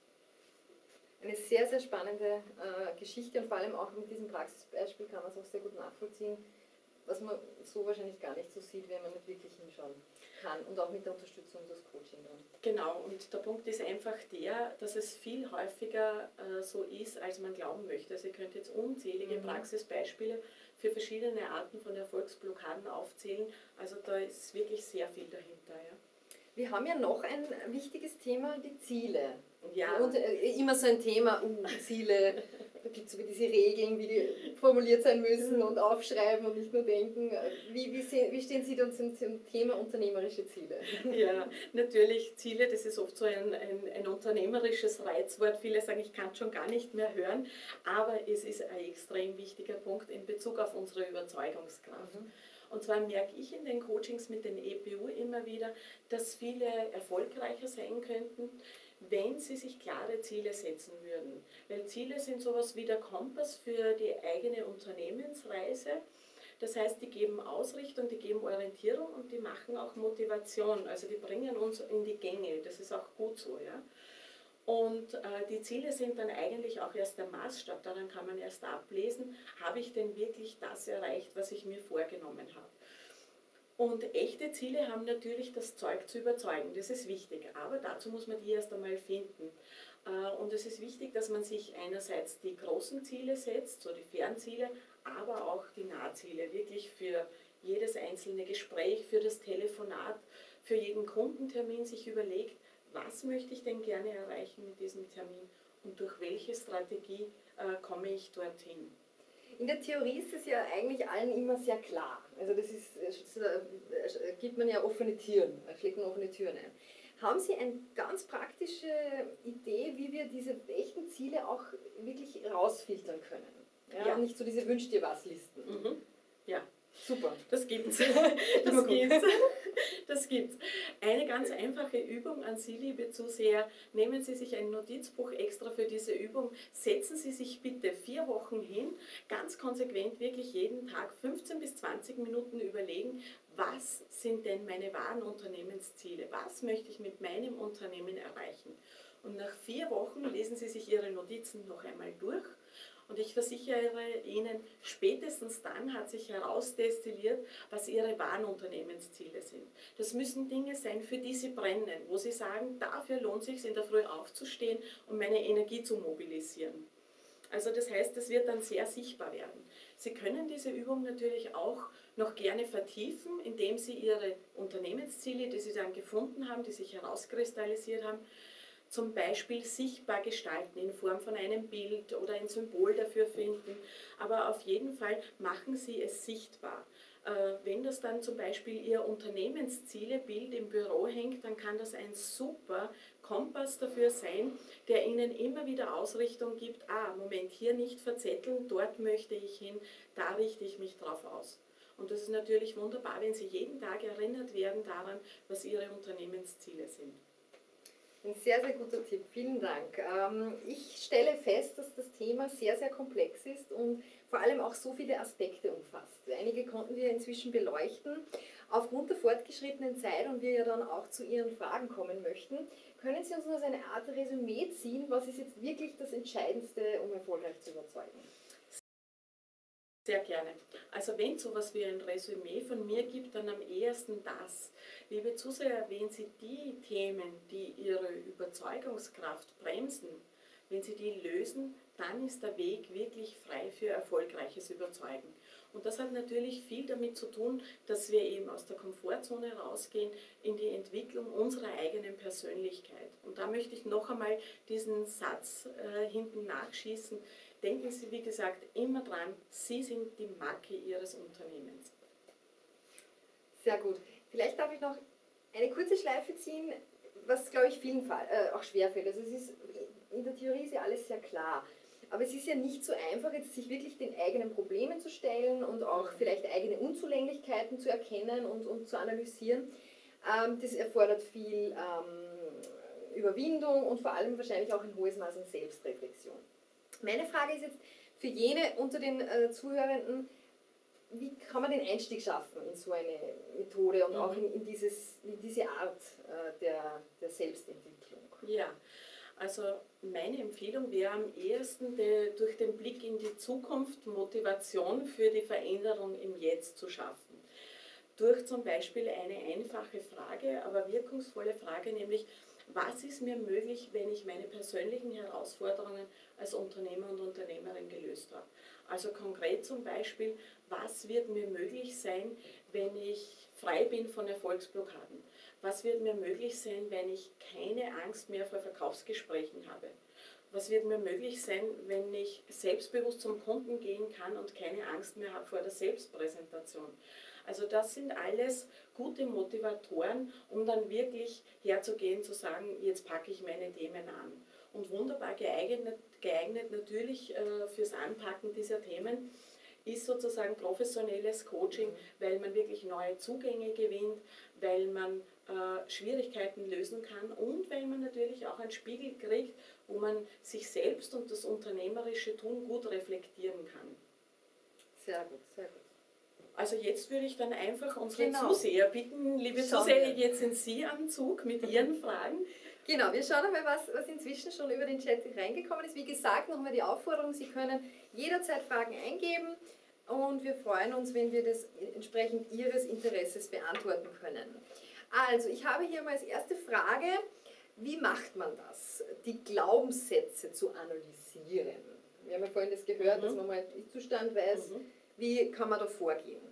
A: Eine sehr, sehr spannende äh, Geschichte und vor allem auch mit diesem Praxisbeispiel kann man es auch sehr gut nachvollziehen, was man so wahrscheinlich gar nicht so sieht, wenn man nicht wirklich hinschauen kann und auch mit der Unterstützung des Coaching dann.
B: Genau, und der Punkt ist einfach der, dass es viel häufiger äh, so ist, als man glauben möchte. Also ihr könnt jetzt unzählige mhm. Praxisbeispiele für verschiedene Arten von Erfolgsblockaden aufzählen, also da ist wirklich sehr viel dahinter. Ja.
A: Wir haben ja noch ein wichtiges Thema, die Ziele.
B: Ja.
A: Und äh, immer so ein Thema, uh, Ziele, da gibt es diese Regeln, wie die formuliert sein müssen und aufschreiben und nicht nur denken. Wie, wie, sehen, wie stehen Sie dann zum, zum Thema unternehmerische Ziele?
B: Ja, natürlich Ziele, das ist oft so ein, ein, ein unternehmerisches Reizwort. Viele sagen, ich kann es schon gar nicht mehr hören, aber es ist ein extrem wichtiger Punkt in Bezug auf unsere Überzeugungskraft. Mhm. Und zwar merke ich in den Coachings mit den E P U immer wieder, dass viele erfolgreicher sein könnten, wenn sie sich klare Ziele setzen würden. Weil Ziele sind sowas wie der Kompass für die eigene Unternehmensreise. Das heißt, die geben Ausrichtung, die geben Orientierung und die machen auch Motivation. Also die bringen uns in die Gänge. Das ist auch gut so. Ja? Und äh, die Ziele sind dann eigentlich auch erst der Maßstab. Daran kann man erst ablesen, habe ich denn wirklich das erreicht, was ich mir vorgenommen habe. Und echte Ziele haben natürlich das Zeug zu überzeugen, das ist wichtig, aber dazu muss man die erst einmal finden. Und es ist wichtig, dass man sich einerseits die großen Ziele setzt, so die Fernziele, aber auch die Nahziele, wirklich für jedes einzelne Gespräch, für das Telefonat, für jeden Kundentermin sich überlegt, was möchte ich denn gerne erreichen mit diesem Termin und durch welche Strategie äh, komme ich dorthin.
A: In der Theorie ist es ja eigentlich allen immer sehr klar. Also das ist, das gibt man ja offene Türen, schlägt man offene Türen ein. Haben Sie eine ganz praktische Idee, wie wir diese echten Ziele auch wirklich rausfiltern können? Ja, ja. Und nicht so diese Wünsch dir was Listen.
B: Mhm. Ja.
A: Super.
B: Das gibt's. Das gibt's. Das gibt's. Eine ganz einfache Übung an Sie, liebe Zuseher. Nehmen Sie sich ein Notizbuch extra für diese Übung. Setzen Sie sich bitte vier Wochen hin, ganz konsequent wirklich jeden Tag fünfzehn bis zwanzig Minuten überlegen, was sind denn meine wahren Unternehmensziele? Was möchte ich mit meinem Unternehmen erreichen? Und nach vier Wochen lesen Sie sich Ihre Notizen noch einmal durch. Und ich versichere Ihnen, spätestens dann hat sich herausdestilliert, was Ihre wahren Unternehmensziele sind. Das müssen Dinge sein, für die Sie brennen, wo Sie sagen, dafür lohnt es sich, in der Früh aufzustehen und meine Energie zu mobilisieren. Also das heißt, es wird dann sehr sichtbar werden. Sie können diese Übung natürlich auch noch gerne vertiefen, indem Sie Ihre Unternehmensziele, die Sie dann gefunden haben, die sich herauskristallisiert haben, zum Beispiel sichtbar gestalten in Form von einem Bild oder ein Symbol dafür finden. Aber auf jeden Fall machen Sie es sichtbar. Wenn das dann zum Beispiel Ihr Unternehmenszielebild im Büro hängt, dann kann das ein super Kompass dafür sein, der Ihnen immer wieder Ausrichtung gibt, ah, Moment, hier nicht verzetteln, dort möchte ich hin, da richte ich mich drauf aus. Und das ist natürlich wunderbar, wenn Sie jeden Tag erinnert werden daran, was Ihre Unternehmensziele sind.
A: Ein sehr, sehr guter Tipp. Vielen Dank. Ähm, ich stelle fest, dass das Thema sehr, sehr komplex ist und vor allem auch so viele Aspekte umfasst. Einige konnten wir inzwischen beleuchten. Aufgrund der fortgeschrittenen Zeit und wir ja dann auch zu Ihren Fragen kommen möchten, können Sie uns nur so eine Art Resümee ziehen, was ist jetzt wirklich das Entscheidendste, um erfolgreich zu überzeugen?
B: Sehr gerne. Also wenn es so etwas wie ein Resümee von mir gibt, dann am ehesten das. Liebe Zuseher, wenn Sie die Themen, die Ihre Überzeugungskraft bremsen, wenn Sie die lösen, dann ist der Weg wirklich frei für erfolgreiches Überzeugen. Und das hat natürlich viel damit zu tun, dass wir eben aus der Komfortzone rausgehen in die Entwicklung unserer eigenen Persönlichkeit. Und da möchte ich noch einmal diesen Satz äh, hinten nachschießen. Denken Sie, wie gesagt, immer dran, Sie sind die Marke Ihres Unternehmens.
A: Sehr gut. Vielleicht darf ich noch eine kurze Schleife ziehen, was, glaube ich, vielen Fall, äh, auch schwerfällt. Also es ist, in der Theorie ist ja alles sehr klar. Aber es ist ja nicht so einfach, jetzt sich wirklich den eigenen Problemen zu stellen und auch vielleicht eigene Unzulänglichkeiten zu erkennen und, und zu analysieren. Ähm, das erfordert viel ähm, Überwindung und vor allem wahrscheinlich auch ein hohes Maß an Selbstreflexion. Meine Frage ist jetzt für jene unter den äh, Zuhörenden, wie kann man den Einstieg schaffen in so eine Methode und mhm. auch in, in, dieses, in diese Art äh, der, der Selbstentwicklung?
B: Ja, also meine Empfehlung wäre am ehesten de, durch den Blick in die Zukunft Motivation für die Veränderung im Jetzt zu schaffen. Durch zum Beispiel eine einfache Frage, aber wirkungsvolle Frage, nämlich was ist mir möglich, wenn ich meine persönlichen Herausforderungen als Unternehmer und Unternehmerin gelöst habe. Also konkret zum Beispiel, was wird mir möglich sein, wenn ich frei bin von Erfolgsblockaden? Was wird mir möglich sein, wenn ich keine Angst mehr vor Verkaufsgesprächen habe? Was wird mir möglich sein, wenn ich selbstbewusst zum Kunden gehen kann und keine Angst mehr habe vor der Selbstpräsentation? Also das sind alles gute Motivatoren, um dann wirklich herzugehen, zu sagen, jetzt packe ich meine Themen an. Und wunderbar geeignet, geeignet natürlich äh, fürs Anpacken dieser Themen ist sozusagen professionelles Coaching, weil man wirklich neue Zugänge gewinnt, weil man äh, Schwierigkeiten lösen kann und weil man natürlich auch einen Spiegel kriegt, wo man sich selbst und das unternehmerische Tun gut reflektieren kann.
A: Sehr gut, sehr gut.
B: Also jetzt würde ich dann einfach unsere
A: genau.
B: Zuseher bitten, liebe
A: Schauen
B: Zuseher,
A: wir.
B: jetzt sind Sie am Zug mit Ihren Fragen.
A: Genau, wir schauen einmal, was, was inzwischen schon über den Chat reingekommen ist. Wie gesagt, nochmal die Aufforderung, Sie können jederzeit Fragen eingeben und wir freuen uns, wenn wir das entsprechend Ihres Interesses beantworten können. Also, ich habe hier mal als erste Frage, wie macht man das, die Glaubenssätze zu analysieren? Wir haben ja vorhin das gehört, mhm. dass man mal den Zustand weiß. Mhm. Wie kann man da vorgehen?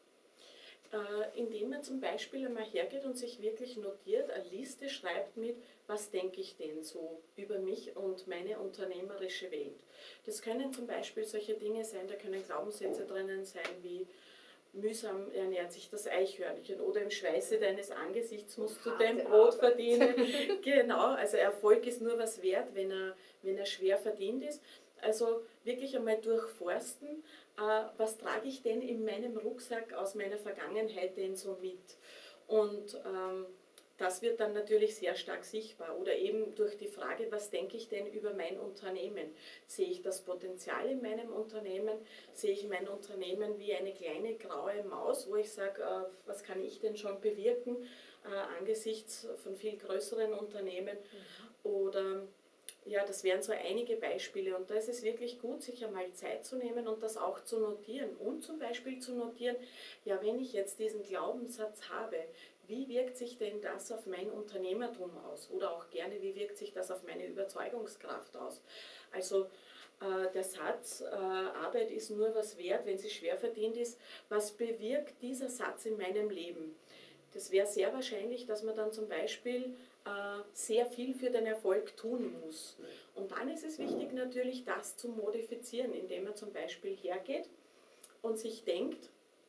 B: Äh, indem man zum Beispiel einmal hergeht und sich wirklich notiert, eine Liste schreibt mit, was denke ich denn so über mich und meine unternehmerische Welt. Das können zum Beispiel solche Dinge sein, da können Glaubenssätze drinnen sein wie mühsam ernährt sich das Eichhörnchen oder im Schweiße deines Angesichts musst du dein Brot verdienen. Genau, also Erfolg ist nur was wert, wenn er, wenn er schwer verdient ist. Also wirklich einmal durchforsten, äh, was trage ich denn in meinem Rucksack aus meiner Vergangenheit denn so mit. Und ähm, das wird dann natürlich sehr stark sichtbar. Oder eben durch die Frage, was denke ich denn über mein Unternehmen? Sehe ich das Potenzial in meinem Unternehmen? Sehe ich mein Unternehmen wie eine kleine graue Maus, wo ich sage, äh, was kann ich denn schon bewirken äh, angesichts von viel größeren Unternehmen? Mhm. Oder ja, das wären so einige Beispiele und da ist es wirklich gut, sich einmal Zeit zu nehmen und das auch zu notieren und zum Beispiel zu notieren, ja, wenn ich jetzt diesen Glaubenssatz habe, wie wirkt sich denn das auf mein Unternehmertum aus oder auch gerne, wie wirkt sich das auf meine Überzeugungskraft aus? Also äh, der Satz, äh, Arbeit ist nur was wert, wenn sie schwer verdient ist, was bewirkt dieser Satz in meinem Leben? Das wäre sehr wahrscheinlich, dass man dann zum Beispiel sehr viel für den Erfolg tun muss. Und dann ist es wichtig natürlich, das zu modifizieren, indem man zum Beispiel hergeht und sich denkt,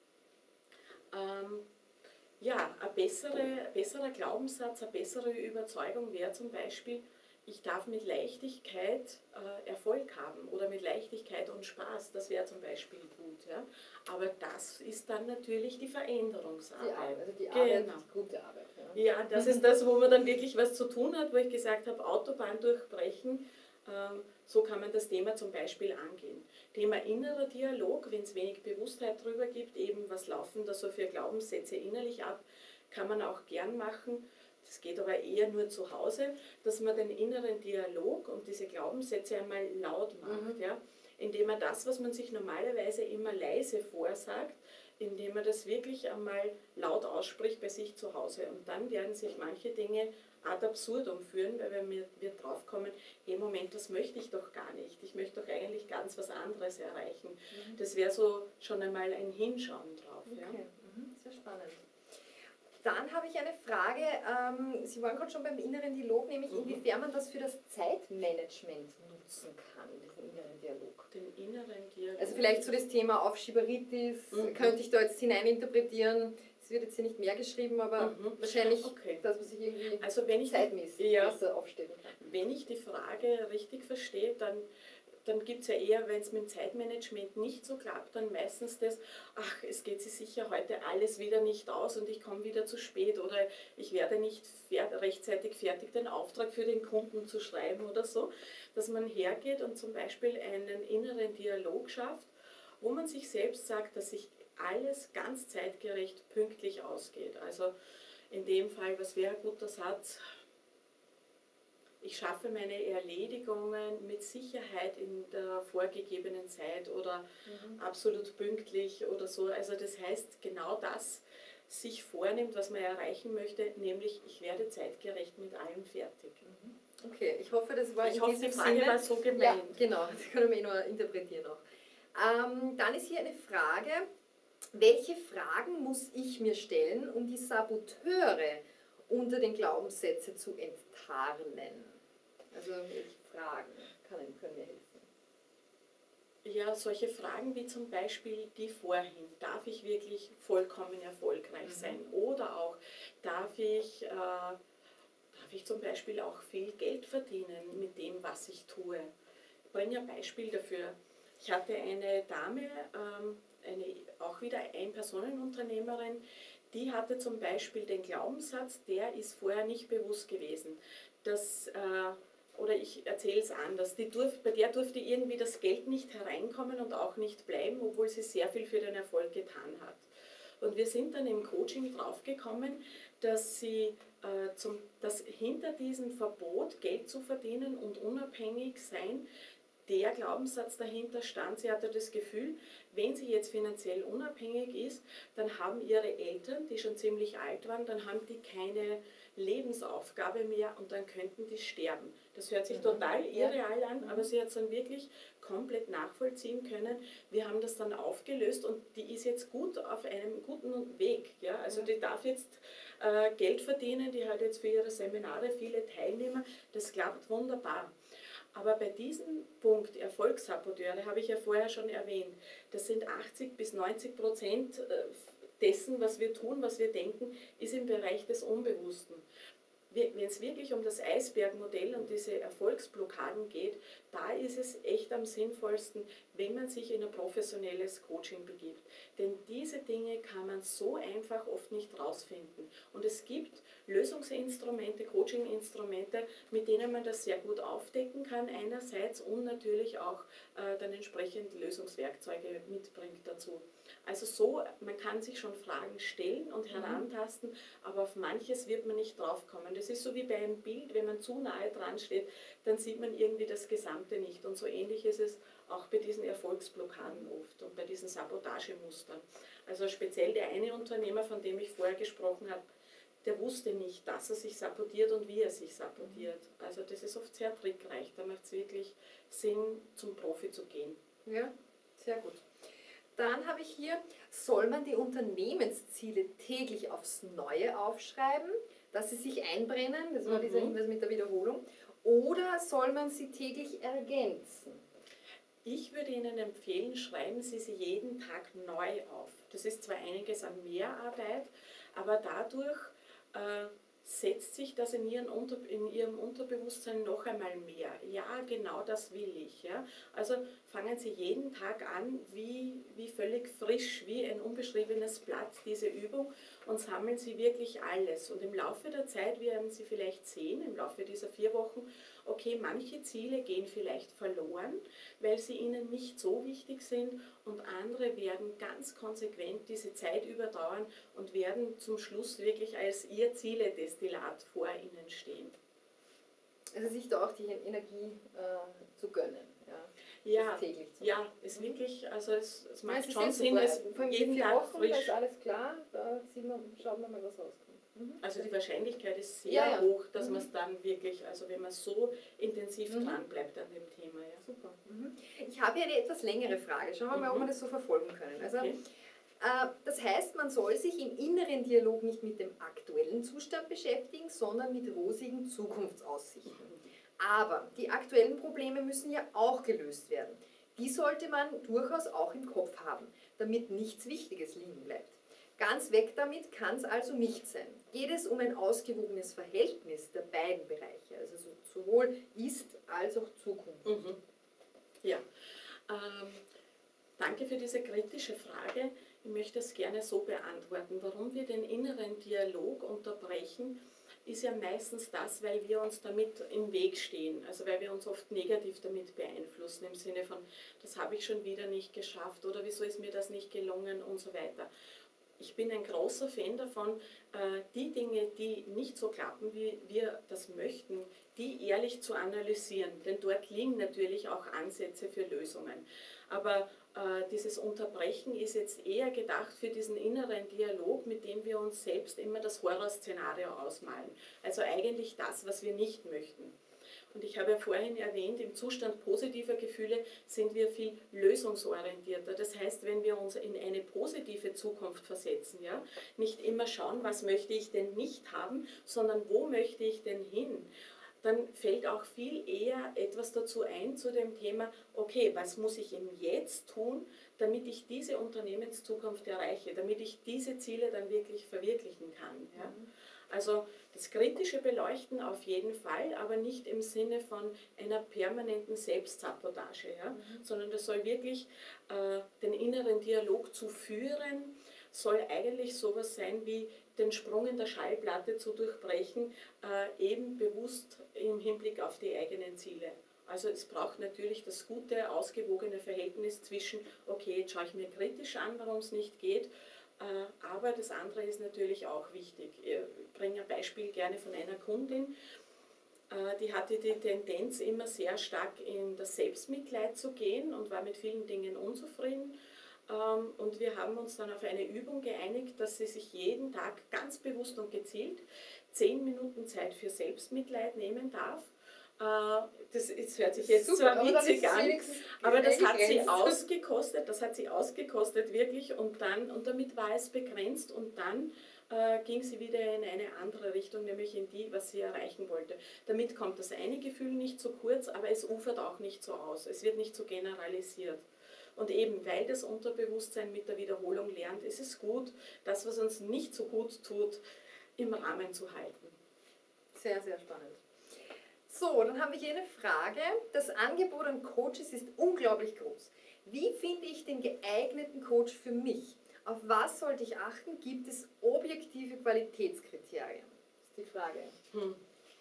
B: ähm, ja, ein bessere, besserer Glaubenssatz, eine bessere Überzeugung wäre zum Beispiel, ich darf mit Leichtigkeit äh, Erfolg haben oder mit Leichtigkeit und Spaß, das wäre zum Beispiel gut. Ja? Aber das ist dann natürlich die Veränderungsarbeit.
A: Die Arbeit, also die Arbeit,
B: genau.
A: die gute Arbeit.
B: Ja. ja, das ist das, wo man dann wirklich was zu tun hat, wo ich gesagt habe, Autobahn durchbrechen, ähm, so kann man das Thema zum Beispiel angehen. Thema innerer Dialog, wenn es wenig Bewusstheit darüber gibt, eben was laufen da so für Glaubenssätze innerlich ab, kann man auch gern machen. Das geht aber eher nur zu Hause, dass man den inneren Dialog und diese Glaubenssätze einmal laut macht, mhm. ja, indem man das, was man sich normalerweise immer leise vorsagt, indem man das wirklich einmal laut ausspricht bei sich zu Hause. Und dann werden sich manche Dinge ad absurdum führen, weil wir, wir drauf kommen, hey Moment, das möchte ich doch gar nicht. Ich möchte doch eigentlich ganz was anderes erreichen. Mhm. Das wäre so schon einmal ein Hinschauen drauf.
A: Okay.
B: Ja.
A: Mhm. Sehr spannend. Dann habe ich eine Frage, ähm, Sie waren gerade schon beim inneren Dialog, nämlich mhm. inwiefern man das für das Zeitmanagement nutzen kann, diesen inneren Dialog.
B: Den inneren Dialog.
A: Also vielleicht so das Thema Aufschieberitis, mhm. könnte ich da jetzt hineininterpretieren, es wird jetzt hier nicht mehr geschrieben, aber mhm. wahrscheinlich, okay. dass man sich irgendwie
B: also wenn ich
A: zeitmäßig
B: ja,
A: besser aufstellen kann.
B: Wenn ich die Frage richtig verstehe, dann dann gibt es ja eher, wenn es mit dem Zeitmanagement nicht so klappt, dann meistens das, ach, es geht sich sicher heute alles wieder nicht aus und ich komme wieder zu spät oder ich werde nicht fer- rechtzeitig fertig, den Auftrag für den Kunden zu schreiben oder so, dass man hergeht und zum Beispiel einen inneren Dialog schafft, wo man sich selbst sagt, dass sich alles ganz zeitgerecht pünktlich ausgeht. Also in dem Fall, was wäre ein guter Satz? Ich schaffe meine Erledigungen mit Sicherheit in der vorgegebenen Zeit oder mhm. absolut pünktlich oder so. Also das heißt, genau das sich vornimmt, was man erreichen möchte, nämlich ich werde zeitgerecht mit allem fertig.
A: Mhm. Okay, ich hoffe, das war
B: ich
A: in
B: hoffe,
A: diesem
B: die Frage
A: Sinne.
B: war so gemeint.
A: Ja, genau, das können wir eh nur interpretieren auch. Ähm, dann ist hier eine Frage, welche Fragen muss ich mir stellen, um die Saboteure unter den Glaubenssätzen zu enttarnen? Also welche Fragen können, können mir helfen?
B: Ja, solche Fragen wie zum Beispiel die vorhin, darf ich wirklich vollkommen erfolgreich sein? Mhm. Oder auch, darf ich, äh, darf ich zum Beispiel auch viel Geld verdienen mit dem, was ich tue? Ich bringe ein Beispiel dafür. Ich hatte eine Dame, ähm, eine, auch wieder Ein-Personen-Unternehmerin, die hatte zum Beispiel den Glaubenssatz, der ist vorher nicht bewusst gewesen, dass... Äh, Oder ich erzähle es anders, die durf, bei der durfte irgendwie das Geld nicht hereinkommen und auch nicht bleiben, obwohl sie sehr viel für den Erfolg getan hat. Und wir sind dann im Coaching draufgekommen, dass, sie, äh, zum, dass hinter diesem Verbot, Geld zu verdienen und unabhängig sein, der Glaubenssatz dahinter stand. Sie hatte das Gefühl, wenn sie jetzt finanziell unabhängig ist, dann haben ihre Eltern, die schon ziemlich alt waren, dann haben die keine Lebensaufgabe mehr und dann könnten die sterben. Das hört sich mhm. total irreal an, mhm. aber sie hat es dann wirklich komplett nachvollziehen können. Wir haben das dann aufgelöst und die ist jetzt gut auf einem guten Weg. Ja? Also die darf jetzt äh, Geld verdienen, die hat jetzt für ihre Seminare viele Teilnehmer. Das klappt wunderbar. Aber bei diesem Punkt Erfolgssaboteure, habe ich ja vorher schon erwähnt, das sind achtzig bis neunzig Prozent dessen, was wir tun, was wir denken, ist im Bereich des Unbewussten. Wenn es wirklich um das Eisbergmodell und diese Erfolgsblockaden geht, da ist es echt am sinnvollsten, wenn man sich in ein professionelles Coaching begibt. Denn diese Dinge kann man so einfach oft nicht rausfinden. Und es gibt Lösungsinstrumente, Coachinginstrumente, mit denen man das sehr gut aufdecken kann einerseits und natürlich auch äh, dann entsprechend Lösungswerkzeuge mitbringt dazu. Also so, man kann sich schon Fragen stellen und herantasten, aber auf manches wird man nicht draufkommen. Das ist so wie bei einem Bild, wenn man zu nahe dran steht, dann sieht man irgendwie das Gesamte nicht. Und so ähnlich ist es auch bei diesen Erfolgsblockaden oft und bei diesen Sabotagemustern. Also speziell der eine Unternehmer, von dem ich vorher gesprochen habe, der wusste nicht, dass er sich sabotiert und wie er sich sabotiert. Also das ist oft sehr trickreich, da macht es wirklich Sinn, zum Profi zu gehen.
A: Ja, sehr gut. Dann habe ich hier, soll man die Unternehmensziele täglich aufs Neue aufschreiben, dass sie sich einbrennen, das war mhm. dieser Hinweis mit der Wiederholung, oder soll man sie täglich ergänzen?
B: Ich würde Ihnen empfehlen, schreiben Sie sie jeden Tag neu auf. Das ist zwar einiges an Mehrarbeit, aber dadurch äh, setzt sich das in, ihren Unter, in ihrem Unterbewusstsein noch einmal mehr. Ja, genau das will ich. Ja. Also fangen Sie jeden Tag an, wie, wie völlig frisch, wie ein unbeschriebenes Blatt, diese Übung, und sammeln Sie wirklich alles. Und im Laufe der Zeit werden Sie vielleicht sehen, im Laufe dieser vier Wochen, okay, manche Ziele gehen vielleicht verloren, weil sie Ihnen nicht so wichtig sind, und andere werden ganz konsequent diese Zeit überdauern und werden zum Schluss wirklich als Ihr Zieledestillat vor Ihnen stehen.
A: Also sich da auch die Energie äh, zu gönnen. Ja,
B: ja,
A: täglich zu
B: ja, ist wirklich, also es, es macht
A: ja,
B: schon Sinn, es jeden
A: vier
B: Tag
A: Wochen,
B: frisch.
A: Da ist alles klar, da sieht man, schaut man mal, was rauskommt. Mhm.
B: Also die Wahrscheinlichkeit ist sehr
A: ja, ja.
B: hoch, dass
A: mhm.
B: man es dann wirklich, also wenn man so intensiv mhm. dran bleibt an dem Thema. Ja.
A: Super. Mhm. Ich habe hier eine etwas längere Frage. Schauen wir mal, ob wir das so verfolgen können. Also,
B: okay.
A: äh, das heißt, man soll sich im inneren Dialog nicht mit dem aktuellen Zustand beschäftigen, sondern mit rosigen Zukunftsaussichten. Aber die aktuellen Probleme müssen ja auch gelöst werden. Die sollte man durchaus auch im Kopf haben, damit nichts Wichtiges liegen bleibt. Ganz weg damit kann es also nicht sein. Geht es um ein ausgewogenes Verhältnis der beiden Bereiche, also sowohl Ist- als auch Zukunft.
B: Mhm. Ja, ähm, danke für diese kritische Frage. Ich möchte es gerne so beantworten. Warum wir den inneren Dialog unterbrechen, ist ja meistens das, weil wir uns damit im Weg stehen, also weil wir uns oft negativ damit beeinflussen, im Sinne von, das habe ich schon wieder nicht geschafft oder wieso ist mir das nicht gelungen und so weiter. Ich bin ein großer Fan davon, die Dinge, die nicht so klappen, wie wir das möchten, die ehrlich zu analysieren, denn dort liegen natürlich auch Ansätze für Lösungen. Aber äh, dieses Unterbrechen ist jetzt eher gedacht für diesen inneren Dialog, mit dem wir uns selbst immer das Horrorszenario ausmalen. Also eigentlich das, was wir nicht möchten. Und ich habe ja vorhin erwähnt, im Zustand positiver Gefühle sind wir viel lösungsorientierter. Das heißt, wenn wir uns in eine positive Zukunft versetzen, ja, nicht immer schauen, was möchte ich denn nicht haben, sondern wo möchte ich denn hin, dann fällt auch viel eher etwas dazu ein zu dem Thema, okay, was muss ich im Jetzt tun, damit ich diese Unternehmenszukunft erreiche, damit ich diese Ziele dann wirklich verwirklichen kann. Ja? Also das kritische Beleuchten auf jeden Fall, aber nicht im Sinne von einer permanenten Selbstsabotage, ja? Mhm. Sondern das soll wirklich äh, den inneren Dialog zu führen, soll eigentlich sowas sein wie den Sprung in der Schallplatte zu durchbrechen, äh, eben bewusst im Hinblick auf die eigenen Ziele. Also es braucht natürlich das gute, ausgewogene Verhältnis zwischen, okay, jetzt schaue ich mir kritisch an, warum es nicht geht, äh, aber das andere ist natürlich auch wichtig. Ich bringe ein Beispiel gerne von einer Kundin, äh, die hatte die Tendenz, immer sehr stark in das Selbstmitleid zu gehen und war mit vielen Dingen unzufrieden. Und wir haben uns dann auf eine Übung geeinigt, dass sie sich jeden Tag ganz bewusst und gezielt zehn Minuten Zeit für Selbstmitleid nehmen darf. Das, das hört sich jetzt
A: Super,
B: zwar witzig an, aber das hat sie
A: begrenzt.
B: ausgekostet, das hat sie ausgekostet wirklich, und dann, und damit war es begrenzt, und dann äh, ging sie wieder in eine andere Richtung, nämlich in die, was sie erreichen wollte. Damit kommt das eine Gefühl nicht so kurz, aber es ufert auch nicht so aus, es wird nicht so generalisiert. Und eben, weil das Unterbewusstsein mit der Wiederholung lernt, ist es gut, das, was uns nicht so gut tut, im Rahmen zu halten.
A: Sehr, sehr spannend. So, dann habe ich hier eine Frage. Das Angebot an Coaches ist unglaublich groß. Wie finde ich den geeigneten Coach für mich? Auf was sollte ich achten? Gibt es objektive Qualitätskriterien? Das ist die Frage.
B: Hm.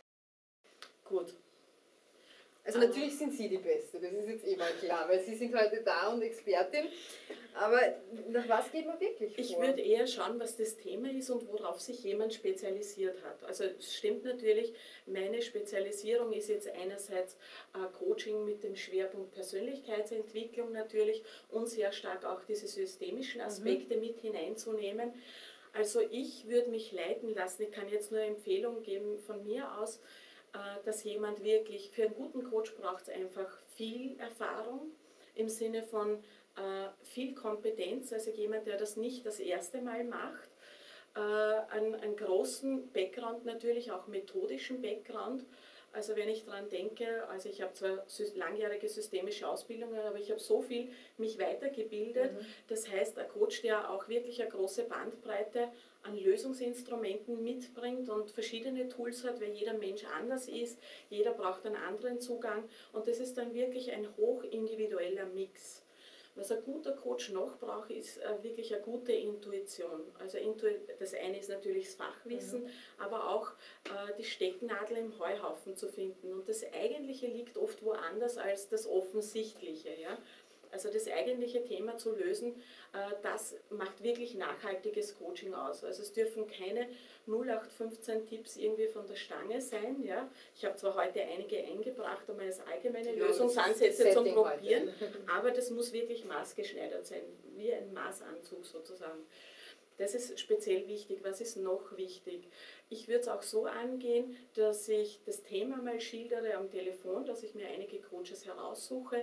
B: Gut.
A: Also natürlich sind Sie die Beste, das ist jetzt eh mal klar, weil Sie sind heute da und Expertin. Aber nach was geht man wirklich vor?
B: Ich würde eher schauen, was das Thema ist und worauf sich jemand spezialisiert hat. Also es stimmt natürlich, meine Spezialisierung ist jetzt einerseits äh, Coaching mit dem Schwerpunkt Persönlichkeitsentwicklung natürlich und sehr stark auch diese systemischen Aspekte mhm. mit hineinzunehmen. Also ich würde mich leiten lassen, ich kann jetzt nur Empfehlungen geben von mir aus, dass jemand wirklich, für einen guten Coach braucht es einfach viel Erfahrung im Sinne von äh, viel Kompetenz, also jemand, der das nicht das erste Mal macht, äh, einen, einen großen Background natürlich, auch methodischen Background, Also wenn ich daran denke, also ich habe zwar langjährige systemische Ausbildungen, aber ich habe so viel mich weitergebildet. Mhm. Das heißt, ein Coach, der auch wirklich eine große Bandbreite an Lösungsinstrumenten mitbringt und verschiedene Tools hat, weil jeder Mensch anders ist, jeder braucht einen anderen Zugang und das ist dann wirklich ein hochindividueller Mix. Was ein guter Coach noch braucht, ist äh, wirklich eine gute Intuition. Also Intu das eine ist natürlich das Fachwissen, mhm. aber auch äh, die Stecknadel im Heuhaufen zu finden. Und das Eigentliche liegt oft woanders als das Offensichtliche. Ja? Also das eigentliche Thema zu lösen, äh, das macht wirklich nachhaltiges Coaching aus. Also es dürfen keine null acht fünfzehn Tipps irgendwie von der Stange sein. Ja? Ich habe zwar heute einige eingebracht, um als allgemeine ja, Lösungsansätze zum Probieren, aber das muss wirklich maßgeschneidert sein, wie ein Maßanzug sozusagen. Das ist speziell wichtig. Was ist noch wichtig? Ich würde es auch so angehen, dass ich das Thema mal schildere am Telefon, dass ich mir einige Coaches heraussuche,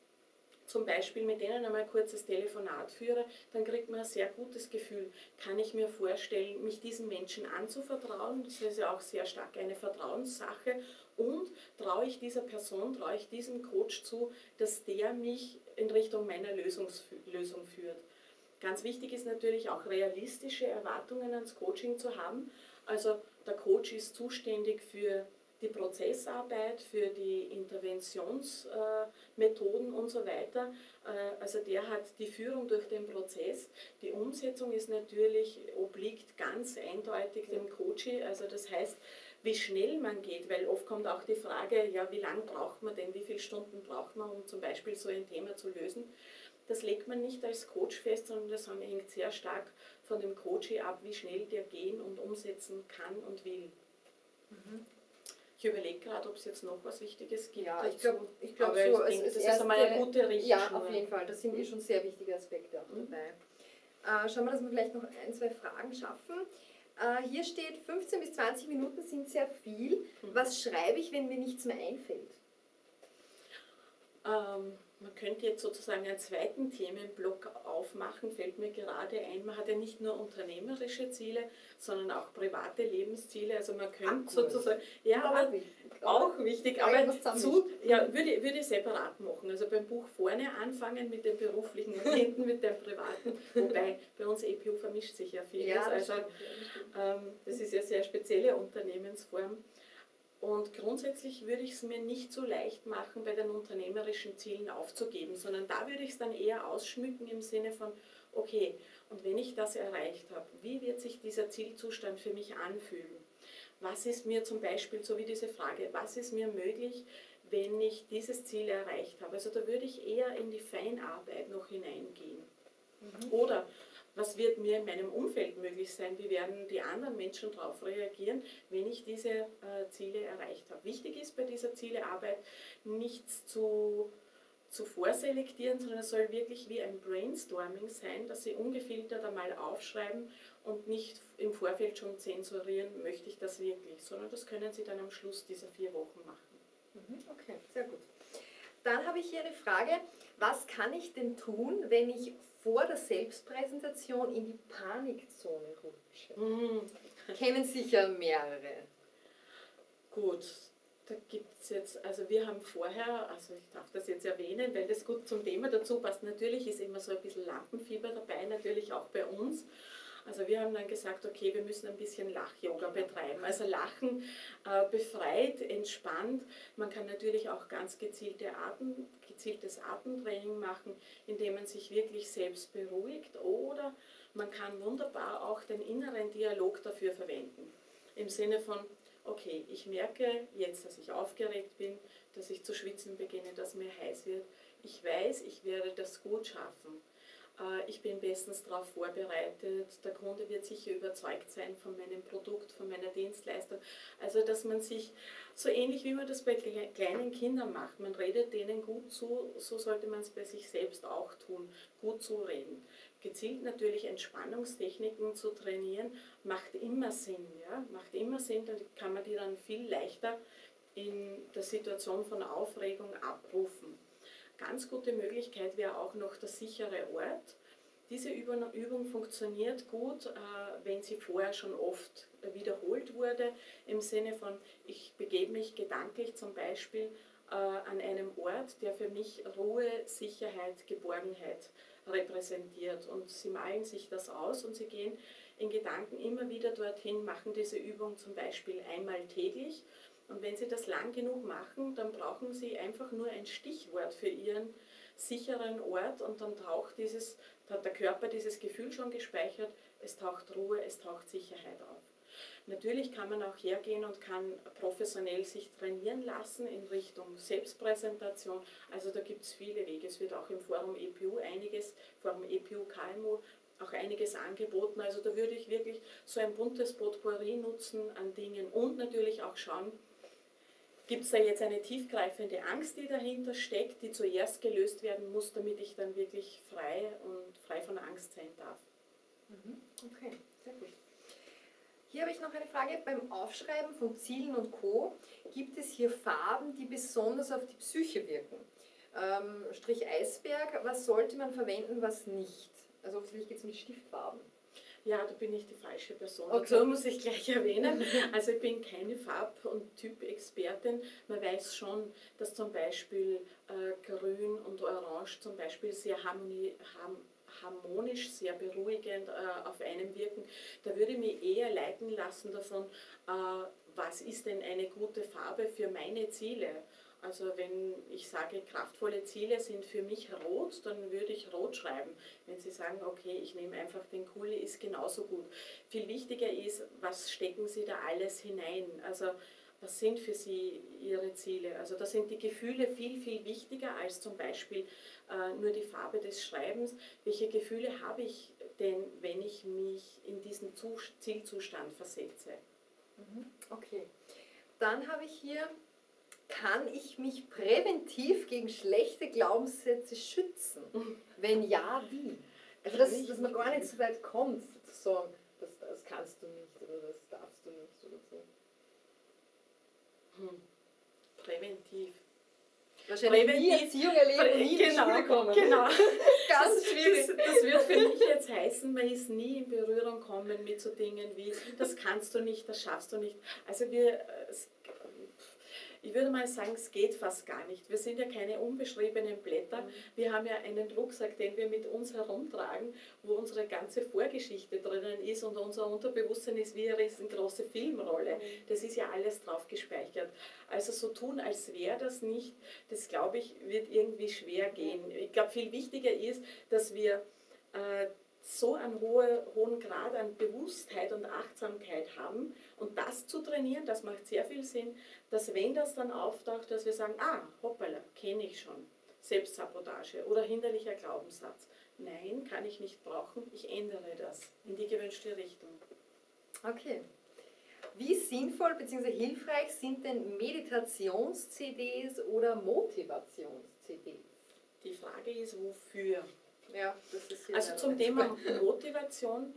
B: zum Beispiel mit denen einmal ein kurzes Telefonat führe, dann kriegt man ein sehr gutes Gefühl. Kann ich mir vorstellen, mich diesen Menschen anzuvertrauen? Das ist ja auch sehr stark eine Vertrauenssache. Und traue ich dieser Person, traue ich diesem Coach zu, dass der mich in Richtung meiner Lösungs Lösung führt. Ganz wichtig ist natürlich auch realistische Erwartungen ans Coaching zu haben. Also der Coach ist zuständig für die Prozessarbeit, für die Interventionsmethoden und so weiter. Also der hat die Führung durch den Prozess. Die Umsetzung ist natürlich, obliegt ganz eindeutig dem Coachee. Also das heißt, wie schnell man geht, weil oft kommt auch die Frage, ja, wie lange braucht man denn, wie viele Stunden braucht man, um zum Beispiel so ein Thema zu lösen. Das legt man nicht als Coach fest, sondern das hängt sehr stark von dem Coachee ab, wie schnell der gehen und umsetzen kann und will. Mhm. Ich überlege gerade, ob es jetzt noch was Wichtiges gibt.
A: Ja, ich glaube, ich glaub
B: so,
A: ich
B: denke,
A: also
B: das erste, ist einmal eine gute Richtung.
A: Ja, auf jeden Fall, das sind eh schon sehr wichtige Aspekte auch
B: mhm.
A: dabei. Äh, schauen wir, dass wir vielleicht noch ein, zwei Fragen schaffen. Äh, hier steht, fünfzehn bis zwanzig Minuten sind sehr viel. Mhm. Was schreibe ich, wenn mir nichts mehr einfällt?
B: Ähm, man könnte jetzt sozusagen einen zweiten Themenblock aufmachen, fällt mir gerade ein. Man hat ja nicht nur unternehmerische Ziele, sondern auch private Lebensziele. Also man könnte Ach, cool. sozusagen, ja, aber wichtig. auch wichtig, aber zu, ja, würde, würde ich separat machen. Also beim Buch vorne anfangen mit dem beruflichen und hinten mit dem privaten, wobei bei uns E P U vermischt sich ja vieles. Ja, also ähm, das ist ja eine sehr spezielle Unternehmensform. Und grundsätzlich würde ich es mir nicht so leicht machen, bei den unternehmerischen Zielen aufzugeben, sondern da würde ich es dann eher ausschmücken im Sinne von, okay, und wenn ich das erreicht habe, wie wird sich dieser Zielzustand für mich anfühlen? Was ist mir zum Beispiel, so wie diese Frage, was ist mir möglich, wenn ich dieses Ziel erreicht habe? Also da würde ich eher in die Feinarbeit noch hineingehen. Mhm. Oder was wird mir in meinem Umfeld möglich sein? Wie werden die anderen Menschen darauf reagieren, wenn ich diese äh, Ziele erreicht habe? Wichtig ist bei dieser Zielearbeit nichts zu, zu vorselektieren, sondern es soll wirklich wie ein Brainstorming sein, dass Sie ungefiltert einmal aufschreiben und nicht im Vorfeld schon zensurieren, möchte ich das wirklich, sondern das können Sie dann am Schluss dieser vier Wochen machen.
A: Mhm, okay, sehr gut. Dann habe ich hier eine Frage, was kann ich denn tun, wenn ich vor der Selbstpräsentation in die Panikzone rutsche?
B: Mhm.
A: Kennen sicher mehrere.
B: Gut, da gibt es jetzt, also wir haben vorher, also ich darf das jetzt erwähnen, weil das gut zum Thema dazu passt, natürlich ist immer so ein bisschen Lampenfieber dabei, natürlich auch bei uns. Also wir haben dann gesagt, okay, wir müssen ein bisschen Lach-Yoga betreiben. Also Lachen äh, befreit, entspannt. Man kann natürlich auch ganz gezielte Atem, gezieltes Atemtraining machen, indem man sich wirklich selbst beruhigt. Oder man kann wunderbar auch den inneren Dialog dafür verwenden. Im Sinne von, okay, ich merke jetzt, dass ich aufgeregt bin, dass ich zu schwitzen beginne, dass mir heiß wird. Ich weiß, ich werde das gut schaffen. Ich bin bestens darauf vorbereitet, der Kunde wird sicher überzeugt sein von meinem Produkt, von meiner Dienstleistung. Also dass man sich, so ähnlich wie man das bei kleinen Kindern macht, man redet denen gut zu, so sollte man es bei sich selbst auch tun, gut zureden. Gezielt natürlich Entspannungstechniken zu trainieren, macht immer Sinn, ja? Macht immer Sinn, dann kann man die dann viel leichter in der Situation von Aufregung abrufen. Ganz gute Möglichkeit wäre auch noch der sichere Ort. Diese Übung funktioniert gut, wenn sie vorher schon oft wiederholt wurde, im Sinne von, ich begebe mich gedanklich zum Beispiel an einem Ort, der für mich Ruhe, Sicherheit, Geborgenheit repräsentiert. Und sie malen sich das aus und sie gehen in Gedanken immer wieder dorthin, machen diese Übung zum Beispiel einmal täglich. Und wenn Sie das lang genug machen, dann brauchen Sie einfach nur ein Stichwort für Ihren sicheren Ort und dann taucht dieses, hat der Körper dieses Gefühl schon gespeichert, es taucht Ruhe, es taucht Sicherheit auf. Natürlich kann man auch hergehen und kann professionell sich trainieren lassen in Richtung Selbstpräsentation. Also da gibt es viele Wege. Es wird auch im Forum E P U einiges, Forum E P U K M U, auch einiges angeboten. Also da würde ich wirklich so ein buntes Potpourri nutzen an Dingen und natürlich auch schauen, gibt es da jetzt eine tiefgreifende Angst, die dahinter steckt, die zuerst gelöst werden muss, damit ich dann wirklich frei und frei von Angst sein darf.
A: Okay, sehr gut. Hier habe ich noch eine Frage. Beim Aufschreiben von Zielen und Co. gibt es hier Farben, die besonders auf die Psyche wirken. Ähm, Strich Eisberg, was sollte man verwenden, was nicht? Also offensichtlich geht es mit Stiftfarben.
B: Ja, da bin ich die falsche Person.
A: Okay.
B: Dazu muss ich gleich erwähnen. Also ich bin keine Farb- und Typexpertin. Man weiß schon, dass zum Beispiel äh, Grün und Orange zum Beispiel sehr harmoni ham harmonisch, sehr beruhigend äh, auf einen wirken. Da würde ich mich eher leiten lassen davon, äh, was ist denn eine gute Farbe für meine Ziele. Also wenn ich sage, kraftvolle Ziele sind für mich rot, dann würde ich rot schreiben. Wenn Sie sagen, okay, ich nehme einfach den Kuli, ist genauso gut. Viel wichtiger ist, was stecken Sie da alles hinein? Also was sind für Sie Ihre Ziele? Also da sind die Gefühle viel, viel wichtiger als zum Beispiel äh, nur die Farbe des Schreibens. Welche Gefühle habe ich denn, wenn ich mich in diesen Zus- Zielzustand versetze?
A: Okay. Dann habe ich hier, kann ich mich präventiv gegen schlechte Glaubenssätze schützen? Wenn ja, wie? Also dass, dass man gar nicht so weit kommt, zu sagen, das, das kannst du nicht oder das darfst du nicht oder so.
B: Hm. Präventiv.
A: Wahrscheinlich nie Erziehung erleben und nie in die
B: genau,
A: Schule kommen.
B: Genau.
A: Ganz
B: das,
A: schwierig.
B: Das, das wird für mich jetzt heißen, man ist nie in Berührung kommen mit so Dingen wie, das kannst du nicht, das schaffst du nicht. Also wir, ich würde mal sagen, es geht fast gar nicht. Wir sind ja keine unbeschriebenen Blätter. Wir haben ja einen Rucksack, den wir mit uns herumtragen, wo unsere ganze Vorgeschichte drinnen ist und unser Unterbewusstsein ist wie eine riesengroße Filmrolle. Das ist ja alles drauf gespeichert. Also so tun, als wäre das nicht, das glaube ich, wird irgendwie schwer gehen. Ich glaube, viel wichtiger ist, dass wir äh, so einen hohen, hohen Grad an Bewusstheit und Achtsamkeit haben und das zu trainieren, das macht sehr viel Sinn, dass wenn das dann auftaucht, dass wir sagen, ah, hoppala, kenne ich schon, Selbstsabotage oder hinderlicher Glaubenssatz. Nein, kann ich nicht brauchen, ich ändere das in die gewünschte Richtung.
A: Okay. Wie sinnvoll bzw. hilfreich sind denn Meditations-C Ds oder Motivations-C Ds?
B: Die Frage ist, wofür?
A: Ja, das ist hier
B: also zum Thema Motivation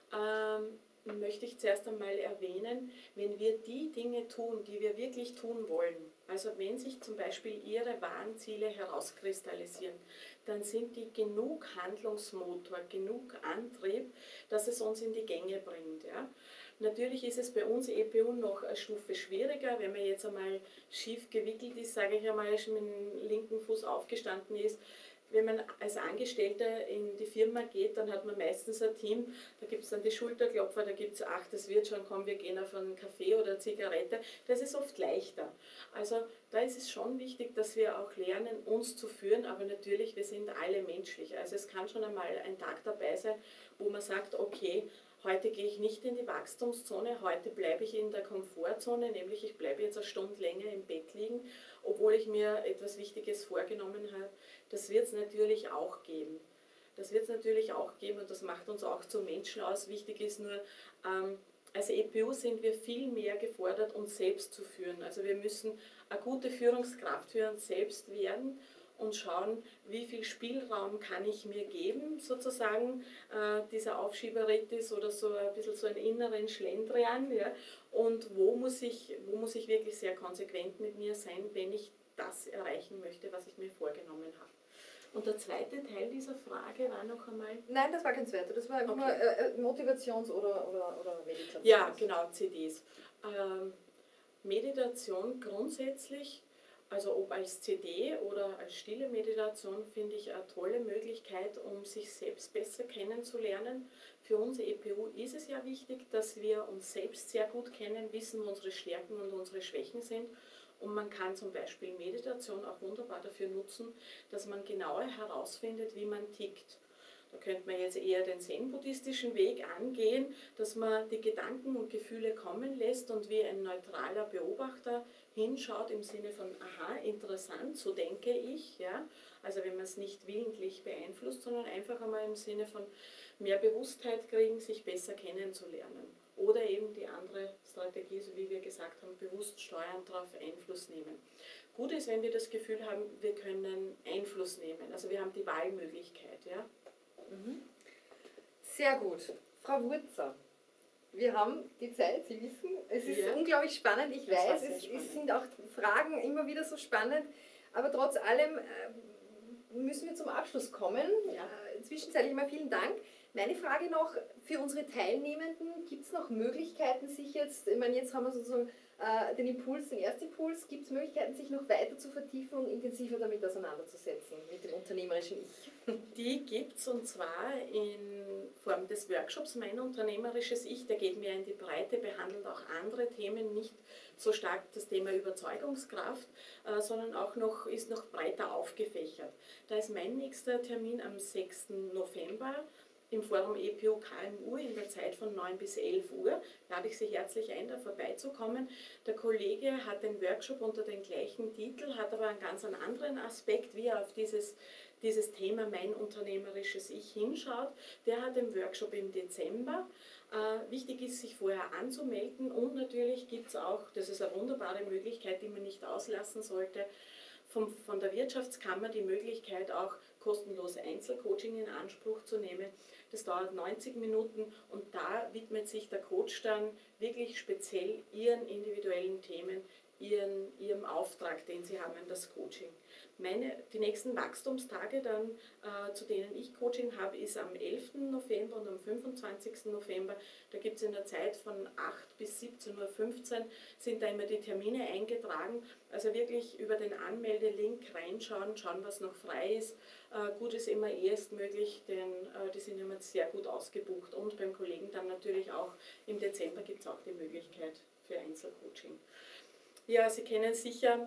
B: ähm, möchte ich zuerst einmal erwähnen, wenn wir die Dinge tun, die wir wirklich tun wollen, also wenn sich zum Beispiel Ihre wahren Ziele herauskristallisieren, dann sind die genug Handlungsmotor, genug Antrieb, dass es uns in die Gänge bringt. Ja? Natürlich ist es bei uns E P U noch eine Stufe schwieriger, wenn man jetzt einmal schief gewickelt ist, sage ich einmal, schon mit dem linken Fuß aufgestanden ist. Wenn man als Angestellter in die Firma geht, dann hat man meistens ein Team, da gibt es dann die Schulterklopfer, da gibt es, ach, das wird schon, komm, wir gehen auf einen Kaffee oder eine Zigarette. Das ist oft leichter. Also da ist es schon wichtig, dass wir auch lernen, uns zu führen, aber natürlich, wir sind alle menschlich. Also es kann schon einmal ein Tag dabei sein, wo man sagt, okay, heute gehe ich nicht in die Wachstumszone, heute bleibe ich in der Komfortzone, nämlich ich bleibe jetzt eine Stunde länger im Bett liegen, obwohl ich mir etwas Wichtiges vorgenommen habe. Das wird es natürlich auch geben. Das wird es natürlich auch geben und das macht uns auch zu Menschen aus. Wichtig ist nur, ähm, als E P U sind wir viel mehr gefordert, uns selbst zu führen. Also wir müssen eine gute Führungskraft für uns selbst werden und schauen, wie viel Spielraum kann ich mir geben, sozusagen, äh, dieser Aufschieberitis oder so ein bisschen so einen inneren Schlendrian, ja, und wo muss ich, wo muss ich wirklich sehr konsequent mit mir sein, wenn ich das erreichen möchte, was ich mir vorgenommen habe. Und der zweite Teil dieser Frage war noch einmal...
A: Nein, das war kein zweiter, das war einfach
B: Okay.
A: nur äh, Motivations- oder, oder, oder Meditations.
B: Ja, genau, C Ds. Ähm, Meditation grundsätzlich, also ob als C D oder als stille Meditation, finde ich eine tolle Möglichkeit, um sich selbst besser kennenzulernen. Für uns E P U ist es ja wichtig, dass wir uns selbst sehr gut kennen, wissen, wo unsere Stärken und unsere Schwächen sind. Und man kann zum Beispiel Meditation auch wunderbar dafür nutzen, dass man genauer herausfindet, wie man tickt. Da könnte man jetzt eher den zen-buddhistischen Weg angehen, dass man die Gedanken und Gefühle kommen lässt und wie ein neutraler Beobachter hinschaut im Sinne von, aha, interessant, so denke ich. Ja? Also wenn man es nicht willentlich beeinflusst, sondern einfach einmal im Sinne von mehr Bewusstheit kriegen, sich besser kennenzulernen. Oder eben die andere Strategie, so wie wir gesagt haben, bewusst steuern, darauf Einfluss nehmen. Gut ist, wenn wir das Gefühl haben, wir können Einfluss nehmen. Also wir haben die Wahlmöglichkeit. Ja?
A: Mhm. Sehr gut. Frau Wurzer, wir haben die Zeit, Sie wissen, es ist
B: Ja.
A: unglaublich spannend, ich
B: Das war
A: weiß,
B: sehr
A: es,
B: spannend.
A: es sind auch Fragen immer wieder so spannend, aber trotz allem äh, müssen wir zum Abschluss kommen.
B: Ja.
A: Äh, zwischenzeitlich mal vielen Dank. Meine Frage noch für unsere Teilnehmenden, gibt es noch Möglichkeiten, sich jetzt, ich meine, jetzt haben wir sozusagen äh, den Impuls, den Erstimpuls, gibt es Möglichkeiten, sich noch weiter zu vertiefen und intensiver damit auseinanderzusetzen, mit dem unternehmerischen Ich?
B: Die gibt es und zwar in Form des Workshops Mein unternehmerisches Ich, der geht mehr in die Breite, behandelt auch andere Themen, nicht so stark das Thema Überzeugungskraft, äh, sondern auch noch, ist noch breiter aufgefächert. Da ist mein nächster Termin am sechsten November im Forum E P U K M U in der Zeit von neun bis elf Uhr. Lade ich Sie herzlich ein, da vorbeizukommen. Der Kollege hat den Workshop unter dem gleichen Titel, hat aber einen ganz anderen Aspekt, wie er auf dieses, dieses Thema Mein unternehmerisches Ich hinschaut. Der hat den Workshop im Dezember. Äh, wichtig ist, sich vorher anzumelden und natürlich gibt es auch, das ist eine wunderbare Möglichkeit, die man nicht auslassen sollte, vom, von der Wirtschaftskammer die Möglichkeit auch kostenlos Einzelcoaching in Anspruch zu nehmen. Das dauert neunzig Minuten und da widmet sich der Coach dann wirklich speziell ihren individuellen Themen, ihren, ihrem Auftrag, den sie haben, das Coaching. Meine, die nächsten Wachstumstage, dann, äh, zu denen ich Coaching habe, ist am elften November und am fünfundzwanzigsten November. Da gibt es in der Zeit von acht bis siebzehn Uhr fünfzehn sind da immer die Termine eingetragen. Also wirklich über den Anmeldelink reinschauen, schauen, was noch frei ist. Äh, gut ist immer erstmöglich, denn äh, die sind immer sehr gut ausgebucht. Und beim Kollegen dann natürlich auch im Dezember gibt es auch die Möglichkeit für Einzelcoaching. Ja, Sie kennen sicher...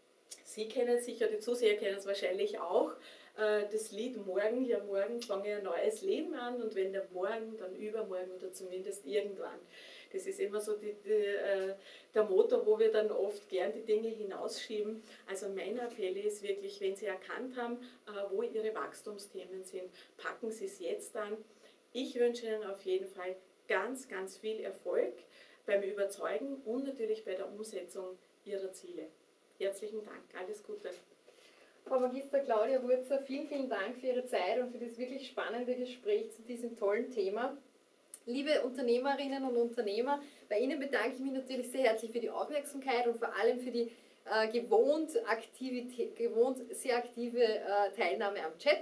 B: Sie kennen sicher, die Zuseher kennen es wahrscheinlich auch, das Lied Morgen, ja morgen fange ich ein neues Leben an und wenn der Morgen, dann übermorgen oder zumindest irgendwann. Das ist immer so die, die, der Motor, wo wir dann oft gern die Dinge hinausschieben. Also mein Appell ist wirklich, wenn Sie erkannt haben, wo Ihre Wachstumsthemen sind, packen Sie es jetzt an. Ich wünsche Ihnen auf jeden Fall ganz, ganz viel Erfolg beim Überzeugen und natürlich bei der Umsetzung Ihrer Ziele. Herzlichen Dank, alles Gute.
A: Frau Magister Claudia Wurzer, vielen, vielen Dank für Ihre Zeit und für das wirklich spannende Gespräch zu diesem tollen Thema. Liebe Unternehmerinnen und Unternehmer, bei Ihnen bedanke ich mich natürlich sehr herzlich für die Aufmerksamkeit und vor allem für die äh, gewohnt, Aktivität, gewohnt sehr aktive äh, Teilnahme am Chat.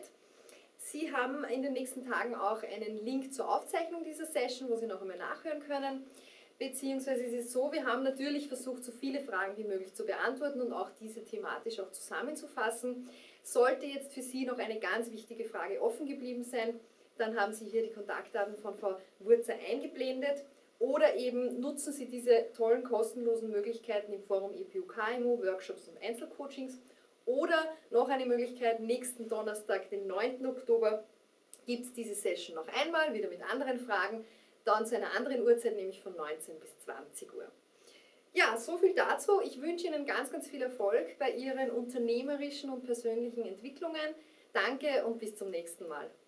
A: Sie haben in den nächsten Tagen auch einen Link zur Aufzeichnung dieser Session, wo Sie noch einmal nachhören können. Beziehungsweise ist es so, wir haben natürlich versucht, so viele Fragen wie möglich zu beantworten und auch diese thematisch auch zusammenzufassen. Sollte jetzt für Sie noch eine ganz wichtige Frage offen geblieben sein, dann haben Sie hier die Kontaktdaten von Frau Wurzer eingeblendet oder eben nutzen Sie diese tollen kostenlosen Möglichkeiten im Forum E P U K M U, Workshops und Einzelcoachings. Oder noch eine Möglichkeit, nächsten Donnerstag, den neunten Oktober, gibt es diese Session noch einmal, wieder mit anderen Fragen. Dann zu einer anderen Uhrzeit, nämlich von neunzehn bis zwanzig Uhr. Ja, so viel dazu. Ich wünsche Ihnen ganz, ganz viel Erfolg bei Ihren unternehmerischen und persönlichen Entwicklungen. Danke und bis zum nächsten Mal.